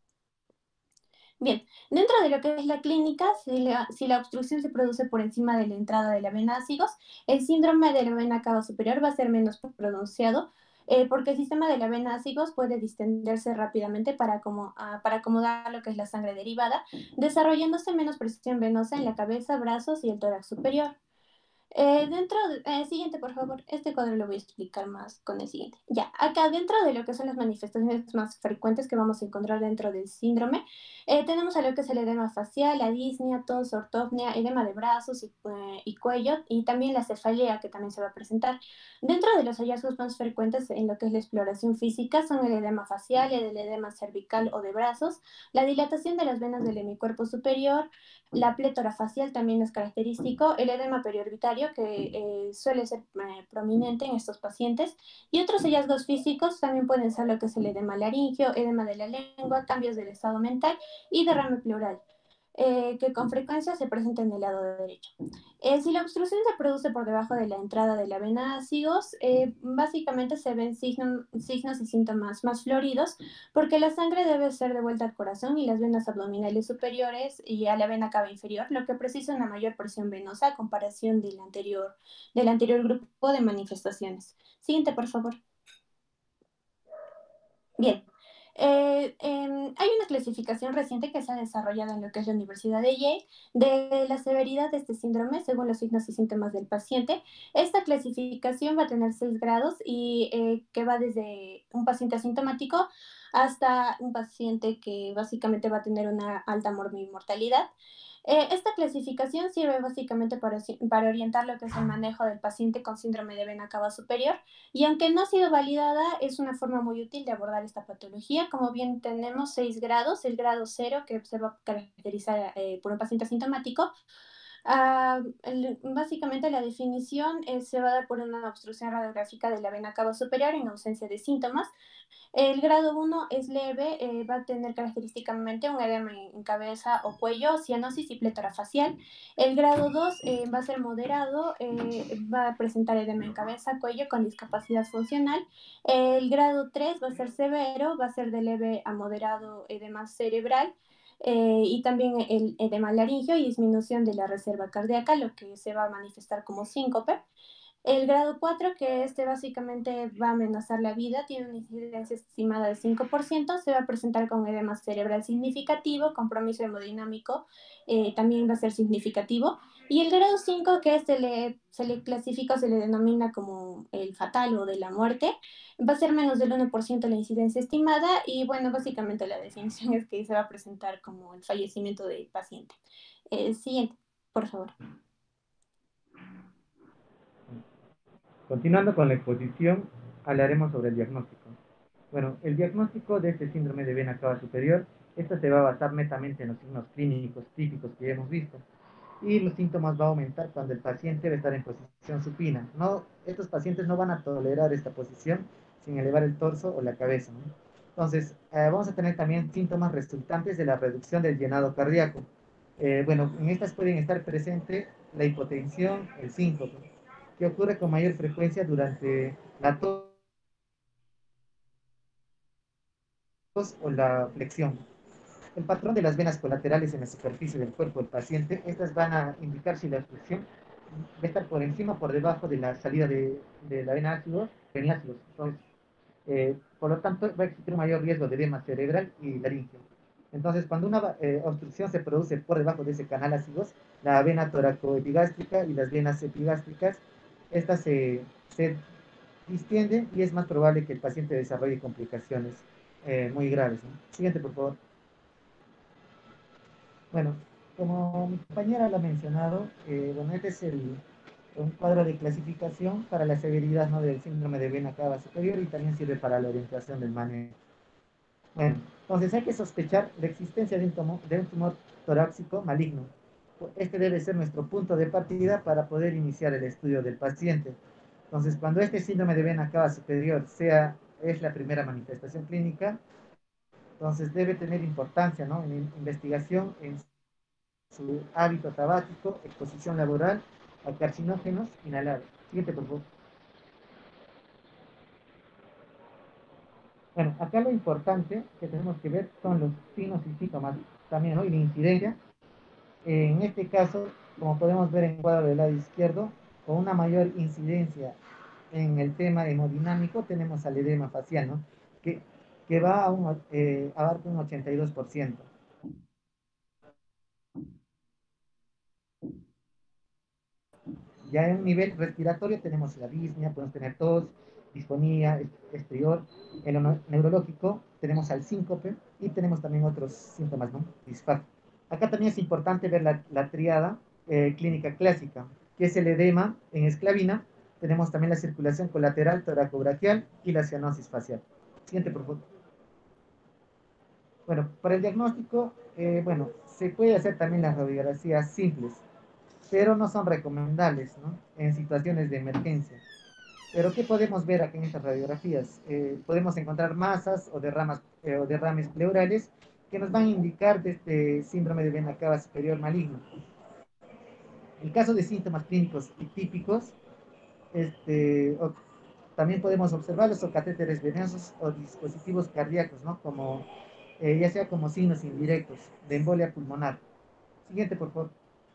Bien, dentro de lo que es la clínica, si la obstrucción se produce por encima de la entrada de la vena ácigos, el síndrome de la vena cava superior va a ser menos pronunciado, porque el sistema de la vena ácigos puede distenderse rápidamente para acomodar lo que es la sangre derivada, desarrollándose menos presión venosa en la cabeza, brazos y el tórax superior. Siguiente, por favor. Este cuadro lo voy a explicar más con el siguiente. Ya, acá dentro de lo que son las manifestaciones más frecuentes que vamos a encontrar dentro del síndrome, tenemos a lo que es el edema facial, la disnea, tos, ortopnea, edema de brazos y cuello, y también la cefalea, que también se va a presentar. Dentro de los hallazgos más frecuentes en lo que es la exploración física son el edema facial, el edema cervical o de brazos, la dilatación de las venas del hemicuerpo superior, la plétora facial también es característico, el edema periorbitario, que suele ser prominente en estos pacientes, y otros hallazgos físicos también pueden ser lo que es el edema laringio, edema de la lengua, cambios del estado mental y derrame pleural, que con frecuencia se presenta en el lado derecho. Si la obstrucción se produce por debajo de la entrada de la vena ácigos, básicamente se ven signos y síntomas más floridos, porque la sangre debe ser devuelta al corazón y las venas abdominales superiores y a la vena cava inferior, lo que precisa una mayor presión venosa a comparación del anterior grupo de manifestaciones. Siguiente, por favor. Bien. Hay una clasificación reciente que se ha desarrollado en lo que es la Universidad de Yale de la severidad de este síndrome según los signos y síntomas del paciente. Esta clasificación va a tener 6 grados y que va desde un paciente asintomático hasta un paciente que básicamente va a tener una alta mortalidad. Esta clasificación sirve básicamente para orientar lo que es el manejo del paciente con síndrome de vena cava superior, y aunque no ha sido validada, es una forma muy útil de abordar esta patología. Como bien tenemos 6 grados, el grado 0 que se va a caracterizar por un paciente asintomático, Básicamente la definición se va a dar por una obstrucción radiográfica de la vena cava superior en ausencia de síntomas. El grado 1 es leve, va a tener característicamente un edema en cabeza o cuello, cianosis y plétora facial. El grado 2 va a ser moderado, va a presentar edema en cabeza, cuello con discapacidad funcional. El grado 3 va a ser severo, va a ser de leve a moderado edema cerebral. Y también el edema laringio y disminución de la reserva cardíaca, lo que se va a manifestar como síncope. El grado 4, que básicamente va a amenazar la vida, tiene una incidencia estimada de 5%, se va a presentar con edema cerebral significativo, compromiso hemodinámico también va a ser significativo. Y el grado 5, que se le clasifica, se le denomina como el fatal o de la muerte, va a ser menos del 1% la incidencia estimada y bueno, básicamente la definición es que se va a presentar como el fallecimiento del paciente. Siguiente, por favor. Continuando con la exposición, hablaremos sobre el diagnóstico. Bueno, el diagnóstico de este síndrome de vena cava superior, esto se va a basar netamente en los signos clínicos típicos que ya hemos visto. Y los síntomas va a aumentar cuando el paciente va a estar en posición supina. No, estos pacientes no van a tolerar esta posición sin elevar el torso o la cabeza, ¿no? Entonces, vamos a tener también síntomas resultantes de la reducción del llenado cardíaco. Bueno, en estas pueden estar presentes la hipotensión, el síncope, que ocurre con mayor frecuencia durante la tos o la flexión. El patrón de las venas colaterales en la superficie del cuerpo del paciente, estas van a indicar si la obstrucción va a estar por encima o por debajo de la salida de la vena ácido, veniácidos. Entonces, por lo tanto, va a existir un mayor riesgo de edema cerebral y laringio. Entonces, cuando una obstrucción se produce por debajo de ese canal ácidos, la vena toracoepigástrica y las venas epigástricas, estas se distienden y es más probable que el paciente desarrolle complicaciones muy graves, ¿no? Siguiente, por favor. Bueno, como mi compañera lo ha mencionado, bueno, este es un cuadro de clasificación para la severidad, ¿no?, del síndrome de vena cava superior y también sirve para la orientación del manejo. Bueno, entonces hay que sospechar la existencia de un tumor torácico maligno. Este debe ser nuestro punto de partida para poder iniciar el estudio del paciente. Entonces, cuando este síndrome de vena cava superior es la primera manifestación clínica, entonces debe tener importancia, ¿no?, en investigación en su hábito tabáquico, exposición laboral a carcinógenos inhalados. Siguiente, por favor. Bueno, acá lo importante que tenemos que ver son los signos y síntomas también, ¿no?, y la incidencia. En este caso, como podemos ver en el cuadro del lado izquierdo, con una mayor incidencia en el tema hemodinámico, tenemos al edema facial, ¿no?, que va a abarca un 82%. Ya en un nivel respiratorio tenemos la disnea, podemos tener tos, disfonía, estrior. En lo neurológico tenemos al síncope y tenemos también otros síntomas, ¿no?, disfagia. Acá también es importante ver la triada clínica clásica, que es el edema en esclavina. Tenemos también la circulación colateral toracobraquial y la cianosis facial. Siguiente, por favor. Bueno, para el diagnóstico, bueno, se puede hacer también las radiografías simples, pero no son recomendables, ¿no?, en situaciones de emergencia. Pero ¿qué podemos ver aquí en estas radiografías? Podemos encontrar masas o derrames pleurales que nos van a indicar de este síndrome de vena cava superior maligno. En caso de síntomas clínicos y típicos, también podemos observar los catéteres venosos o dispositivos cardíacos, ¿no?, como, ya sea como signos indirectos de embolia pulmonar. Siguiente, por favor.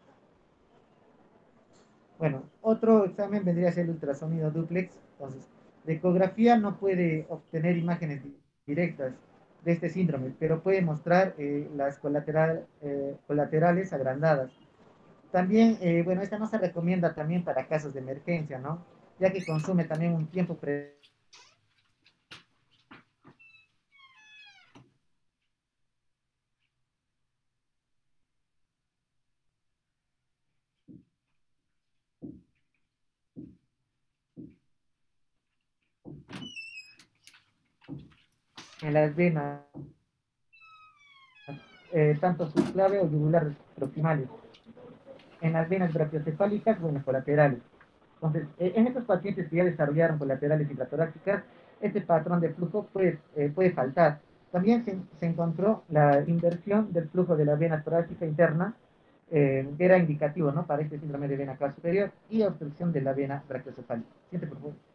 Bueno, otro examen vendría a ser el ultrasonido dúplex. Entonces, la ecografía no puede obtener imágenes directas de este síndrome, pero puede mostrar las colaterales agrandadas. También, bueno, esta no se recomienda también para casos de emergencia, ¿no?, ya que consume también un tiempo en las venas, tanto subclave o yugular proximales. en las venas brachiocefálicas o en las colaterales. Entonces, en estos pacientes que ya desarrollaron colaterales intratorácicas, este patrón de flujo puede faltar. También se encontró la inversión del flujo de la vena torácica interna, que era indicativo, ¿no?, para este síndrome de vena cava superior, y obstrucción de la vena brachiocefálica. Siguiente, por favor.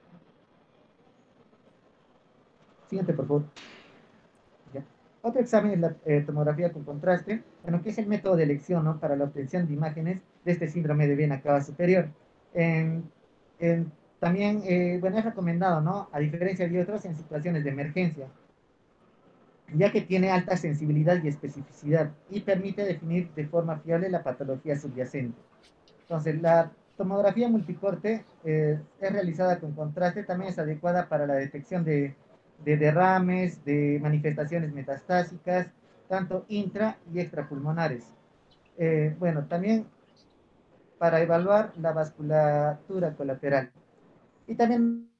Siguiente, por favor. ¿Ya? Otro examen es la tomografía con contraste, bueno, que es el método de elección, ¿no?, para la obtención de imágenes de este síndrome de vena cava superior. En, también, bueno, es recomendado, ¿no?, a diferencia de otros, en situaciones de emergencia, ya que tiene alta sensibilidad y especificidad y permite definir de forma fiable la patología subyacente. Entonces, la tomografía multicorte es realizada con contraste, también es adecuada para la detección de derrames, de manifestaciones metastásicas, tanto intra y extrapulmonares. Bueno, también para evaluar la vasculatura colateral. Y también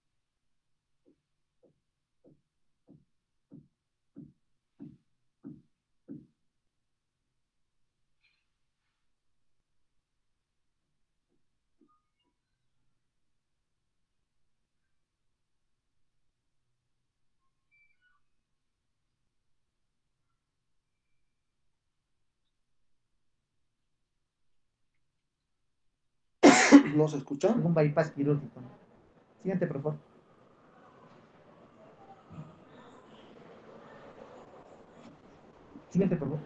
¿No se escucha? un bypass quirúrgico. Siguiente, por favor. Siguiente, por favor.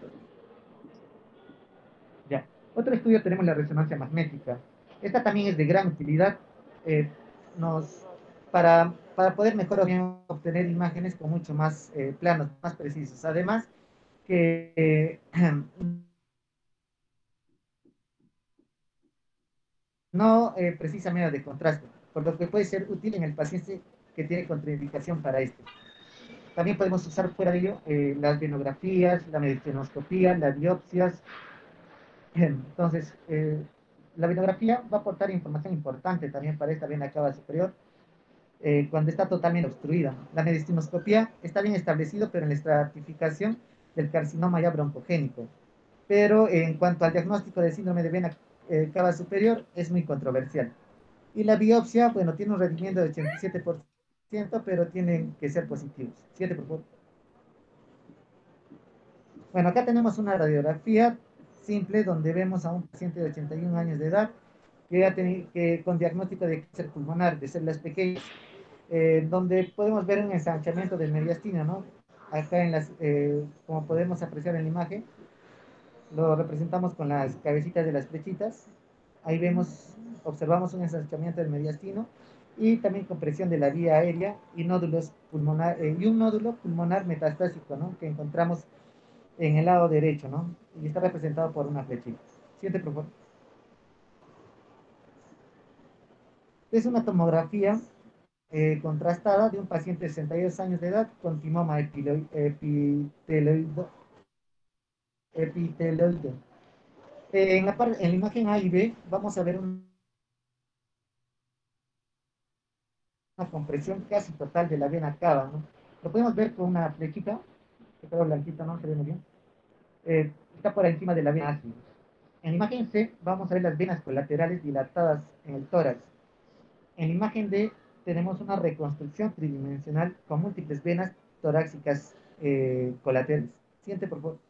Ya. Otro estudio tenemos la resonancia magnética. Esta también es de gran utilidad nos, para poder mejor obtener imágenes con mucho más planos, más precisos. Además, que no precisa medio de contraste, por lo que puede ser útil en el paciente que tiene contraindicación para esto. También podemos usar fuera de ello las venografías, la medistinoscopía, las biopsias. Entonces, la venografía va a aportar información importante también para esta vena cava superior cuando está totalmente obstruida. La medistinoscopía está bien establecido, pero en la estratificación del carcinoma ya broncogénico. Pero en cuanto al diagnóstico del síndrome de vena cava superior, es muy controversial. Y la biopsia, bueno, tiene un rendimiento de 87%, pero tienen que ser positivos. 7, por favor. Bueno, acá tenemos una radiografía simple donde vemos a un paciente de 81 años de edad que con diagnóstico de cáncer pulmonar de células pequeñas, donde podemos ver un ensanchamiento del mediastino, ¿no? Acá como podemos apreciar en la imagen, lo representamos con las cabecitas de las flechitas. Ahí observamos un ensanchamiento del mediastino y también compresión de la vía aérea y nódulos y un nódulo pulmonar metastásico, ¿no?, que encontramos en el lado derecho, ¿no? Y está representado por una flechita. Siguiente, por favor. Es una tomografía contrastada de un paciente de 62 años de edad con timoma epiteloide. En la imagen A y B vamos a ver una compresión casi total de la vena cava, ¿no? Lo podemos ver con una flechita, que quedó blanquita, ¿no? Se ve muy bien. Está por encima de la vena ácida. En la imagen C vamos a ver las venas colaterales dilatadas en el tórax. En la imagen D tenemos una reconstrucción tridimensional con múltiples venas torácicas colaterales. Siguiente, por favor.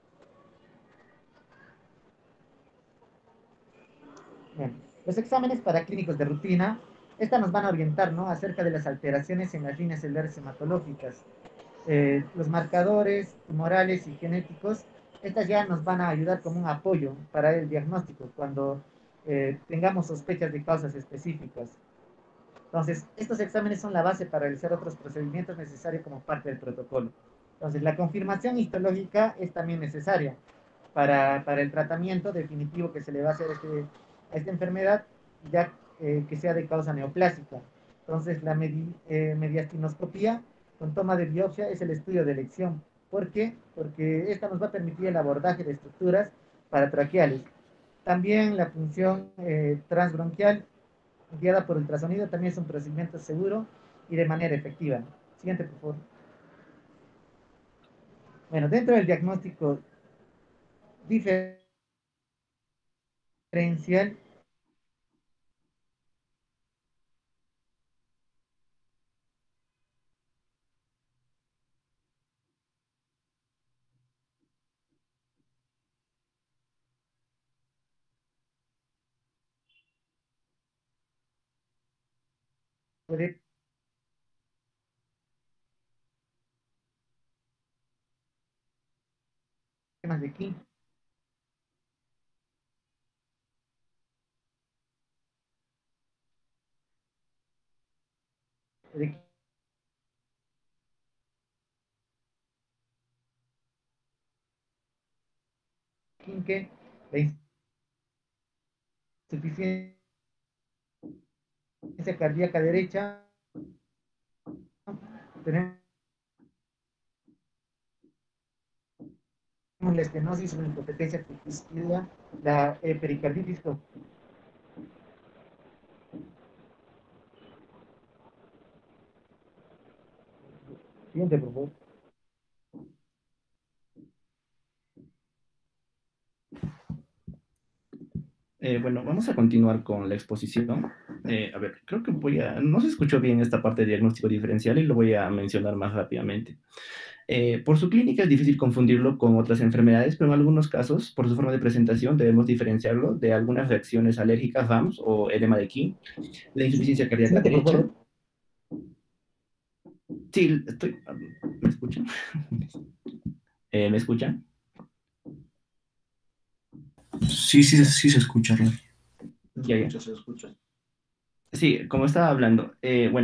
Bueno, los exámenes para clínicos de rutina, estas nos van a orientar, ¿no?, acerca de las alteraciones en las líneas celulares hematológicas. Los marcadores tumorales y genéticos, estas ya nos van a ayudar como un apoyo para el diagnóstico cuando tengamos sospechas de causas específicas. Entonces, estos exámenes son la base para realizar otros procedimientos necesarios como parte del protocolo. Entonces, la confirmación histológica es también necesaria para el tratamiento definitivo que se le va a hacer a esta enfermedad, ya que sea de causa neoplásica. Entonces, la mediastinoscopía con toma de biopsia es el estudio de elección. ¿Por qué? Porque esta nos va a permitir el abordaje de estructuras paratraqueales. También la función transbronquial guiada por ultrasonido también es un procedimiento seguro y de manera efectiva. Siguiente, por favor. Bueno, dentro del diagnóstico diferencial diferencial puede temas de aquí. De Quinque, la insuficiencia cardíaca derecha, tenemos la estenosis, la incompetencia tricuspidea, la pericarditis. Siguiente, por favor. Bueno, vamos a continuar con la exposición. A ver, creo que no se escuchó bien esta parte de diagnóstico diferencial y lo voy a mencionar más rápidamente. Por su clínica es difícil confundirlo con otras enfermedades, pero en algunos casos, por su forma de presentación, debemos diferenciarlo de algunas reacciones alérgicas, RAMS o edema de King, la insuficiencia cardíaca derecha. Sí, ¿me escuchan? ¿Me escuchan? Sí se escucha, Roy. Ya. Se escucha. Sí, como estaba hablando,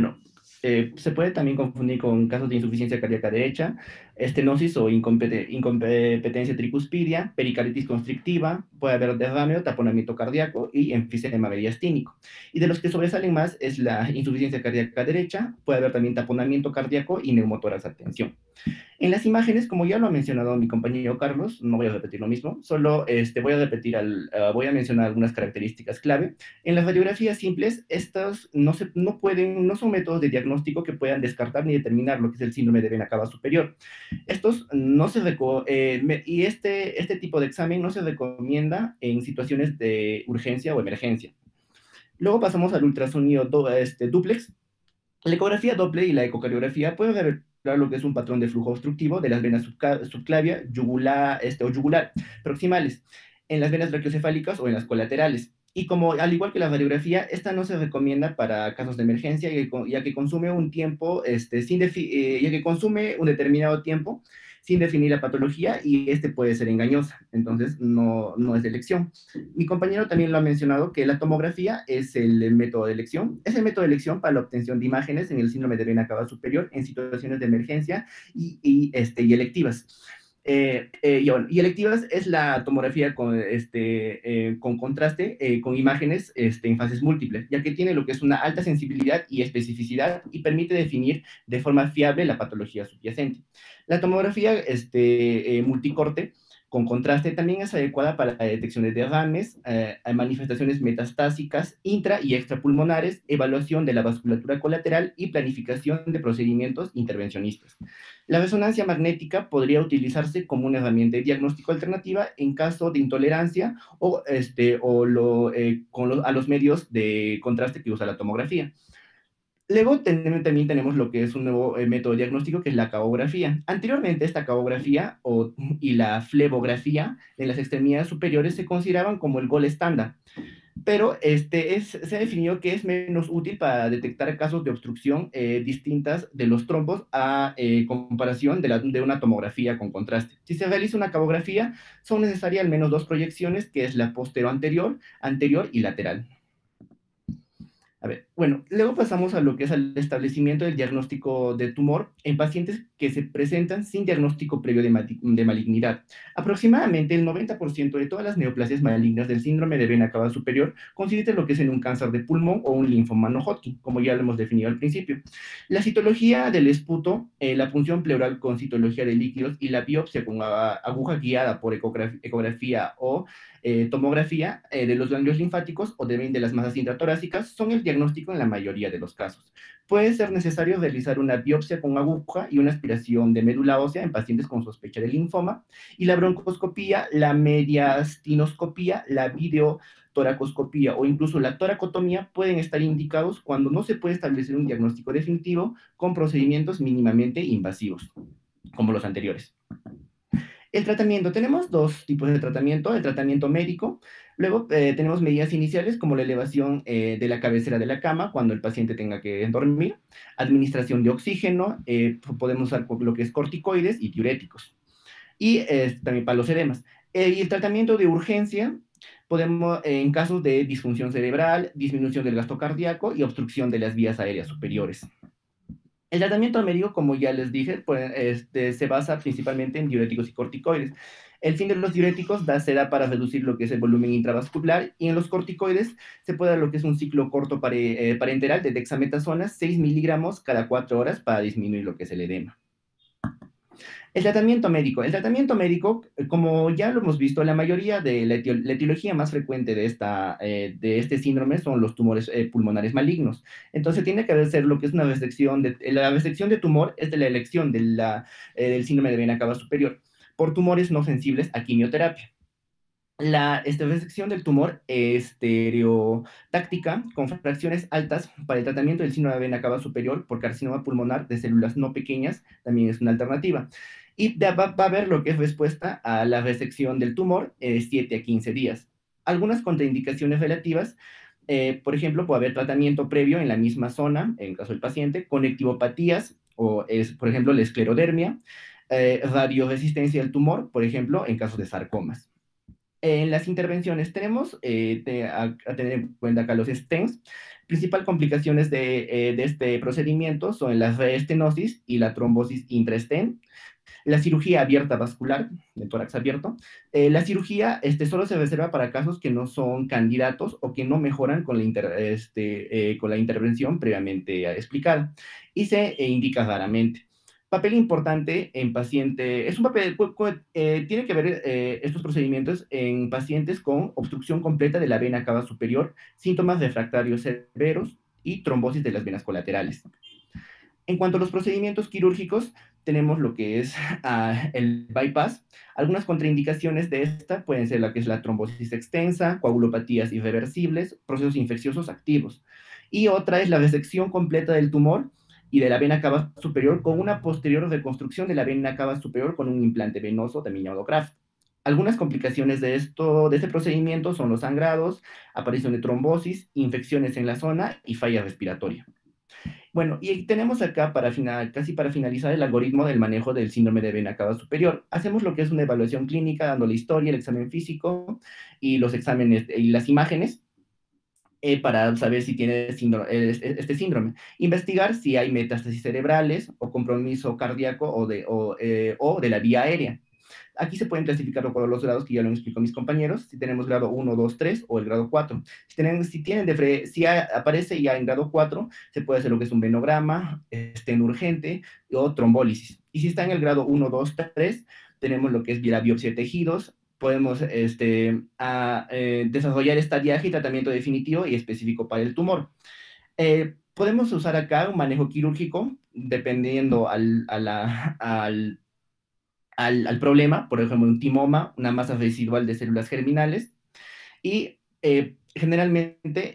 se puede también confundir con casos de insuficiencia cardíaca derecha, estenosis o incompetencia tricuspidia, pericarditis constrictiva, puede haber derrame o taponamiento cardíaco y enfisema mediastínico. Y de los que sobresalen más es la insuficiencia cardíaca derecha, puede haber también taponamiento cardíaco y neumotórax a tensión. En las imágenes, como ya lo ha mencionado mi compañero Carlos, no voy a repetir lo mismo, solo voy a mencionar algunas características clave. En las radiografías simples, estas no son métodos de diagnóstico que puedan descartar ni determinar lo que es el síndrome de vena cava superior. Estos no se y este tipo de examen no se recomienda en situaciones de urgencia o emergencia. Luego pasamos al ultrasonido duplex. La ecografía Doppler y la ecocardiografía pueden revelar lo que es un patrón de flujo obstructivo de las venas subclavia, yugular proximales, en las venas brachiocefálicas o en las colaterales. Y al igual que la radiografía, esta no se recomienda para casos de emergencia, ya que consume un tiempo, ya que consume un determinado tiempo sin definir la patología y puede ser engañosa, entonces no es de elección. Mi compañero también lo ha mencionado, que la tomografía es el método de elección, para la obtención de imágenes en el síndrome de vena cava superior en situaciones de emergencia y electivas. Y electivas es la tomografía con contraste, con imágenes en fases múltiples, ya que tiene lo que es una alta sensibilidad y especificidad y permite definir de forma fiable la patología subyacente. La tomografía multicorte con contraste también es adecuada para la detección de derrames, manifestaciones metastásicas intra- y extrapulmonares, evaluación de la vasculatura colateral y planificación de procedimientos intervencionistas. La resonancia magnética podría utilizarse como una herramienta de diagnóstico alternativa en caso de intolerancia a los medios de contraste que usa la tomografía. Luego también tenemos lo que es un nuevo método diagnóstico, que es la cabografía. Anteriormente, esta cabografía y la flebografía en las extremidades superiores se consideraban como el gold estándar, pero se ha definido que es menos útil para detectar casos de obstrucción distintas de los trombos a comparación de una tomografía con contraste. Si se realiza una cabografía, son necesarias al menos 2 proyecciones, que es la posterior anterior y lateral. A ver, bueno, luego pasamos a lo que es el establecimiento del diagnóstico de tumor en pacientes que se presentan sin diagnóstico previo de malignidad. Aproximadamente el 90% de todas las neoplasias malignas del síndrome de vena cava superior consiste en lo que es en un cáncer de pulmón o un linfoma no Hodgkin, como ya lo hemos definido al principio. La citología del esputo, la punción pleural con citología de líquidos y la biopsia con aguja guiada por ecografía o tomografía de los ganglios linfáticos o de las masas intratorácicas son el diagnóstico en la mayoría de los casos. Puede ser necesario realizar una biopsia con aguja y una aspiración de médula ósea en pacientes con sospecha de linfoma, y la broncoscopía, la mediastinoscopía, la videotoracoscopía o incluso la toracotomía pueden estar indicados cuando no se puede establecer un diagnóstico definitivo con procedimientos mínimamente invasivos, como los anteriores. El tratamiento, tenemos dos tipos de tratamiento: el tratamiento médico. Luego tenemos medidas iniciales como la elevación de la cabecera de la cama cuando el paciente tenga que dormir, administración de oxígeno, podemos usar lo que es corticoides y diuréticos, y también para los edemas. Y el tratamiento de urgencia, podemos, en casos de disfunción cerebral, disminución del gasto cardíaco y obstrucción de las vías aéreas superiores. El tratamiento médico, como ya les dije, pues, se basa principalmente en diuréticos y corticoides. El fin de los diuréticos se da para reducir lo que es el volumen intravascular, y en los corticoides se puede dar lo que es un ciclo corto parenteral de dexametasona, 6 miligramos cada 4 horas para disminuir lo que es el edema. El tratamiento médico, como ya lo hemos visto, la mayoría de la etiología más frecuente de este síndrome son los tumores pulmonares malignos. Entonces tiene que ser lo que es una resección la resección de tumor es de la elección del síndrome de vena cava superior por tumores no sensibles a quimioterapia. La resección del tumor estereotáctica con fracciones altas para el tratamiento del síndrome de vena cava superior por carcinoma pulmonar de células no pequeñas también es una alternativa. Y va a haber lo que es respuesta a la resección del tumor 7 a 15 días. Algunas contraindicaciones relativas, por ejemplo, puede haber tratamiento previo en la misma zona, en caso del paciente, conectivopatías, o por ejemplo, la esclerodermia, radioresistencia al tumor, por ejemplo, en casos de sarcomas. En las intervenciones tenemos a tener en cuenta acá los stents. Principal complicaciones de este procedimiento son la reestenosis y la trombosis intraestent. La cirugía abierta vascular, de tórax abierto. La cirugía solo se reserva para casos que no son candidatos o que no mejoran con la intervención previamente explicada, y se indica raramente. Papel importante en paciente, es un papel, tiene que ver estos procedimientos en pacientes con obstrucción completa de la vena cava superior, síntomas refractarios severos y trombosis de las venas colaterales. En cuanto a los procedimientos quirúrgicos, tenemos lo que es el bypass. Algunas contraindicaciones de esta pueden ser la que es la trombosis extensa, coagulopatías irreversibles, procesos infecciosos activos. Y otra es la resección completa del tumor y de la vena cava superior con una posterior reconstrucción de la vena cava superior con un implante venoso también llamado graft. Algunas complicaciones de este procedimiento son los sangrados, aparición de trombosis, infecciones en la zona y falla respiratoria. Bueno, y tenemos acá casi para finalizar el algoritmo del manejo del síndrome de vena cava superior. Hacemos lo que es una evaluación clínica, dando la historia, el examen físico y los exámenes y las imágenes, para saber si tiene este síndrome. Investigar si hay metástasis cerebrales o compromiso cardíaco o de la vía aérea. Aquí se pueden clasificar por los grados que ya lo explico a mis compañeros, si tenemos grado 1, 2, 3 o el grado 4. Si aparece ya en grado 4, se puede hacer lo que es un venograma, stent urgente o trombólisis. Y si está en el grado 1, 2, 3, tenemos lo que es la biopsia de tejidos. Podemos desarrollar estadiaje y tratamiento definitivo y específico para el tumor. Podemos usar acá un manejo quirúrgico dependiendo al problema, por ejemplo, un timoma, una masa residual de células germinales, y generalmente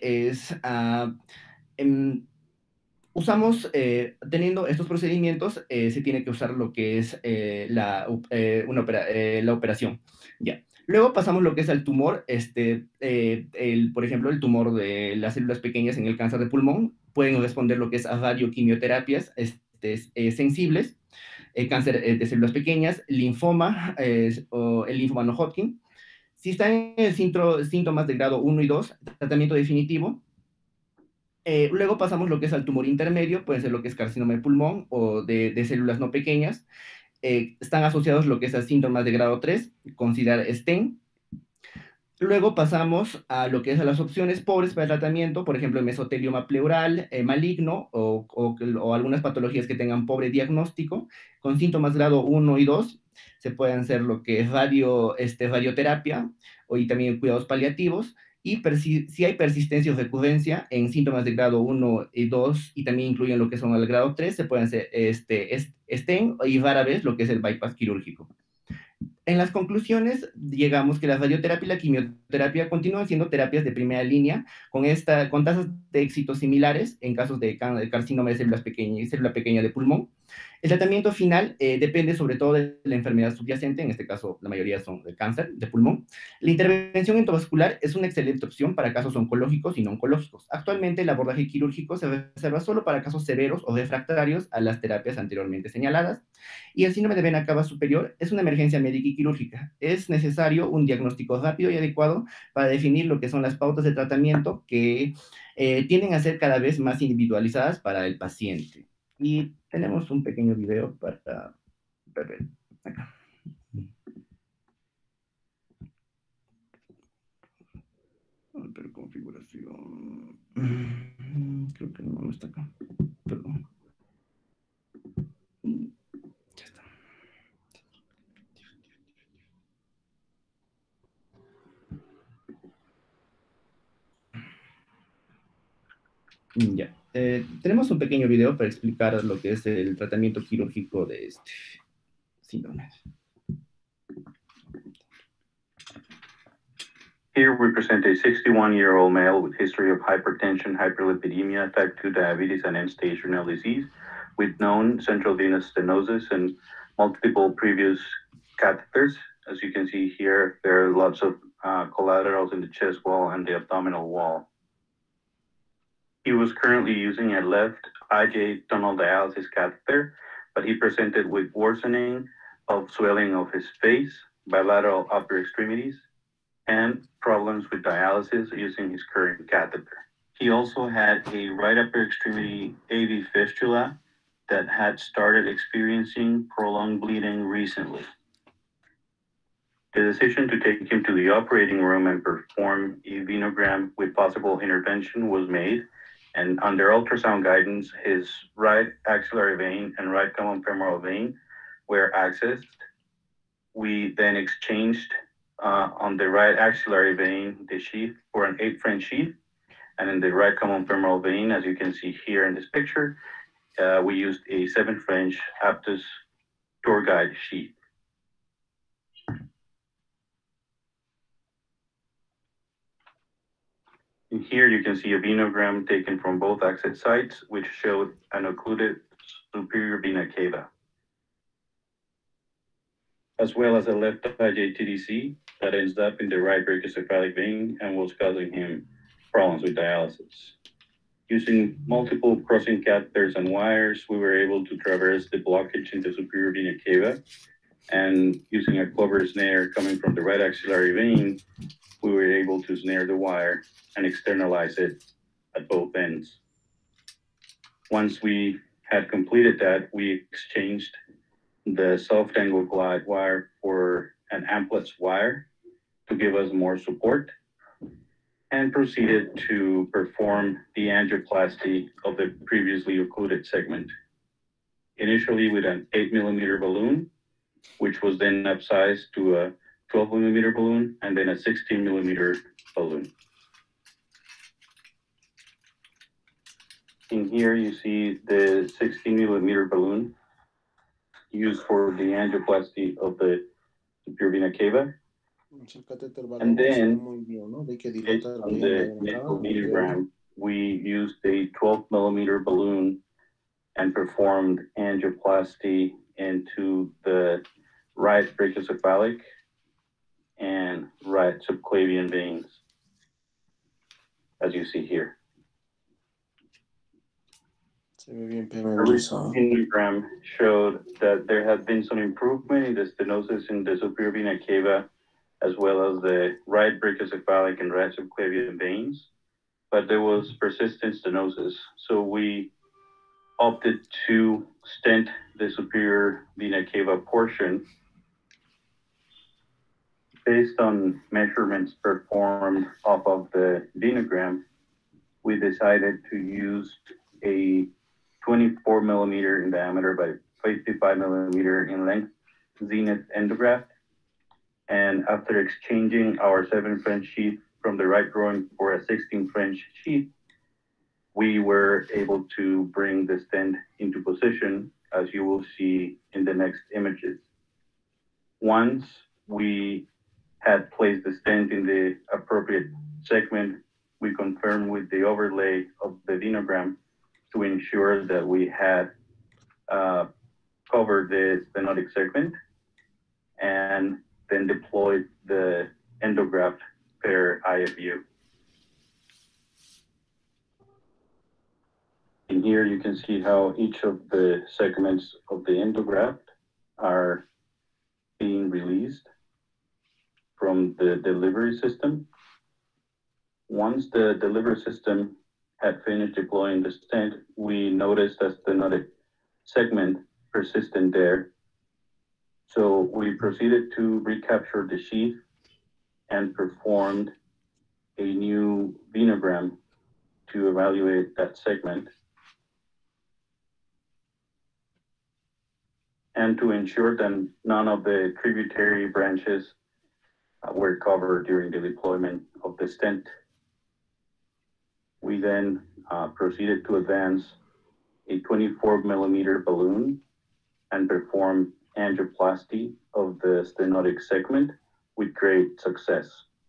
usamos, teniendo estos procedimientos, se tiene que usar lo que es la operación. Ya. Luego pasamos lo que es al tumor, por ejemplo, el tumor de las células pequeñas en el cáncer de pulmón, pueden responder lo que es a radioquimioterapias sensibles, cáncer de células pequeñas, linfoma, o el linfoma no Hodgkin. Si están en síntomas de grado 1 y 2, tratamiento definitivo. Luego pasamos lo que es al tumor intermedio, puede ser lo que es carcinoma de pulmón o de células no pequeñas. Están asociados lo que es a síntomas de grado 3, considerar stent. Luego pasamos a lo que es a las opciones pobres para el tratamiento, por ejemplo, el mesotelioma pleural maligno o algunas patologías que tengan pobre diagnóstico, con síntomas grado 1 y 2, se pueden hacer lo que es radioterapia y también cuidados paliativos. y si hay persistencia o recurrencia en síntomas de grado 1 y 2, y también incluyen lo que son el grado 3, se pueden hacer estén y rara vez lo que es el bypass quirúrgico. En las conclusiones, llegamos que la radioterapia y la quimioterapia continúan siendo terapias de primera línea con tasas de éxito similares en casos de carcinoma de células pequeñas y célula pequeña de pulmón. El tratamiento final depende sobre todo de la enfermedad subyacente, en este caso la mayoría son de cáncer de pulmón. La intervención endovascular es una excelente opción para casos oncológicos y no oncológicos. Actualmente el abordaje quirúrgico se reserva solo para casos severos o refractarios a las terapias anteriormente señaladas. Y el síndrome de vena cava superior es una emergencia médica y quirúrgica. Es necesario un diagnóstico rápido y adecuado para definir lo que son las pautas de tratamiento que tienden a ser cada vez más individualizadas para el paciente. Y tenemos un pequeño video para ver acá. Pero configuración. Creo que no está acá. Perdón. Ya está. Ya. Tenemos un pequeño video para explicar lo que es el tratamiento quirúrgico de este síndrome. Here we present a 61-year-old male with history of hypertension, hyperlipidemia, type 2 diabetes, and end-stage renal disease with known central venous stenosis and multiple previous catheters. As you can see here, there are lots of collaterals in the chest wall and the abdominal wall. He was currently using a left IJ tunnel dialysis catheter, but he presented with worsening of swelling of his face, bilateral upper extremities, and problems with dialysis using his current catheter. He also had a right upper extremity AV fistula that had started experiencing prolonged bleeding recently. The decision to take him to the operating room and perform a venogram with possible intervention was made, and under ultrasound guidance, his right axillary vein and right common femoral vein were accessed. We then exchanged on the right axillary vein the sheath for an 8 French sheath, and in the right common femoral vein, as you can see here in this picture, we used a 7 French Aptus tour guide sheath. And here you can see a venogram taken from both access sites, which showed an occluded superior vena cava, as well as a left IJTDC that ends up in the right brachiocephalic vein and was causing him problems with dialysis. Using multiple crossing catheters and wires, we were able to traverse the blockage in the superior vena cava, and using a clover snare coming from the right axillary vein, we were able to snare the wire and externalize it at both ends. Once we had completed that, we exchanged the soft angle glide wire for an Amplex wire to give us more support, and proceeded to perform the angioplasty of the previously occluded segment. Initially with an 8mm balloon, which was then upsized to a 12mm balloon, and then a 16mm balloon. In here you see the 16mm balloon used for the angioplasty of the superior vena cava. And then on the medical venogram, we used a 12mm balloon and performed angioplasty into the right brachiocephalic and right subclavian veins, as you see here. The venogram showed that there had been some improvement in the stenosis in the superior vena cava, as well as the right brachiocephalic and right subclavian veins, but there was persistent stenosis. So we opted to stent the superior vena cava portion. Based on measurements performed off of the venogram, we decided to use a 24mm in diameter by 55mm in length Zenith endograft. And after exchanging our 7 French sheath from the right groin for a 16 French sheath, we were able to bring the stent into position, as you will see in the next images. Once we had placed the stent in the appropriate segment, we confirmed with the overlay of the venogram to ensure that we had covered the stenotic segment, and then deployed the endograft per IFU. In here, you can see how each of the segments of the endograft are being released from the delivery system. Once the delivery system had finished deploying the stent, we noticed a stenotic segment persistent there. So we proceeded to recapture the sheath and performed a new venogram to evaluate that segment, and to ensure that none of the tributary branches were covered during the deployment of the stent. We then proceeded to advance a 24 mm balloon and perform angioplasty of the stenotic segment with great success.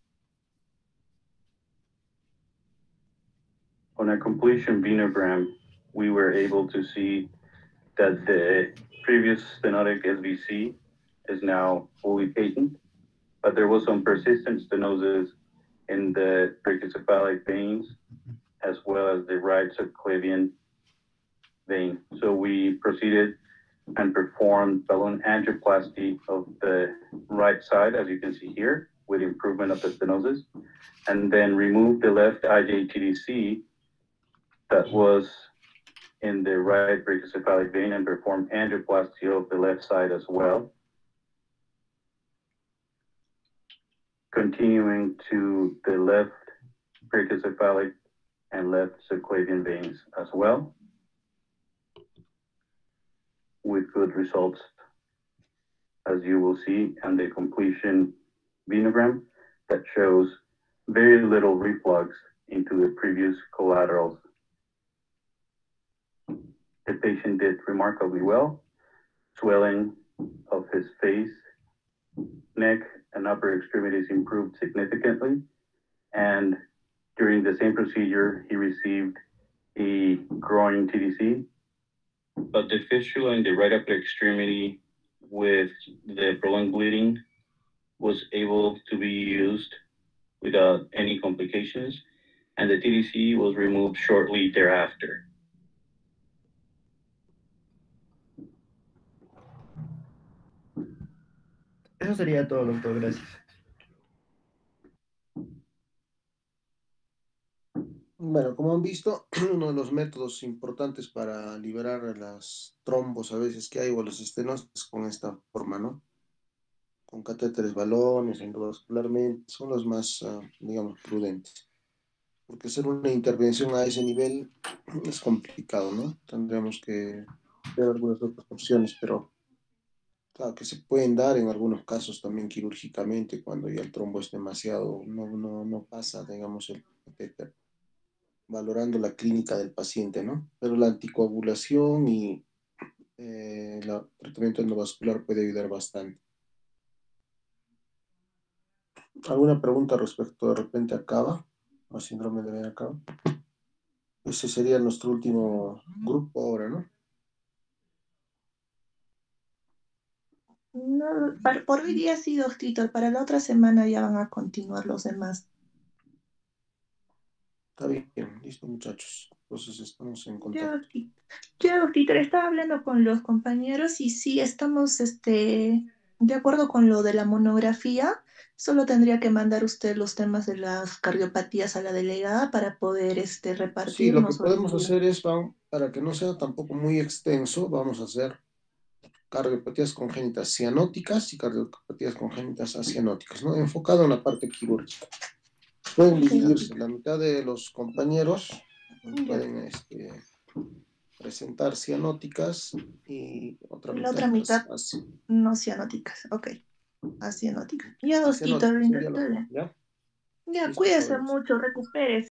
On a completion venogram, we were able to see that the previous stenotic SVC is now fully patent, but there was some persistent stenosis in the brachiocephalic veins, as well as the right subclavian vein. So we proceeded and performed balloon angioplasty of the right side, as you can see here, with improvement of the stenosis, and then removed the left IJTDC that was in the right brachiocephalic vein and performed angioplasty of the left side as well. Continuing to the left brachiocephalic and left subclavian veins as well, with good results, as you will see in the completion venogram that shows very little reflux into the previous collaterals. The patient did remarkably well. Swelling of his face, neck, and upper extremities improved significantly. And during the same procedure, he received a groin TDC, but the fistula in the right upper extremity with the prolonged bleeding was able to be used without any complications, and the TDC was removed shortly thereafter. Eso sería todo, doctor. Gracias. Bueno, como han visto, uno de los métodos importantes para liberar las trombos a veces que hay o los estenosis es con esta forma, ¿no? Con catéteres balones, endovascularmente, son los más, digamos, prudentes. Porque hacer una intervención a ese nivel es complicado, ¿no? Tendríamos que ver algunas otras opciones, pero claro que se pueden dar en algunos casos también quirúrgicamente cuando ya el trombo es demasiado, no pasa, digamos, el catéter, valorando la clínica del paciente, ¿no? Pero la anticoagulación y el tratamiento endovascular puede ayudar bastante. ¿Alguna pregunta respecto de repente a CAVA, o síndrome de vena cava? Ese sería nuestro último grupo ahora, ¿no? No, por hoy día sí, doctor. Para la otra semana ya van a continuar los demás. Está bien, listo, muchachos. Entonces estamos en Ya, contacto. doctor, estaba hablando con los compañeros y sí, estamos de acuerdo con lo de la monografía. Solo tendría que mandar usted los temas de las cardiopatías a la delegada para poder Sí, lo que repartirnos. podemos hacer es, para que no sea tampoco muy extenso, vamos a hacer cardiopatías congénitas cianóticas y cardiopatías congénitas acianóticas, ¿no? Enfocado en la parte quirúrgica. Pueden dividirse, la mitad de los compañeros pueden presentar cianóticas y La otra mitad no cianóticas, ok. Acianóticas. Ya, doctor, ¿ya? Ya, Listo, cuídese jóvenes. mucho, recupérese.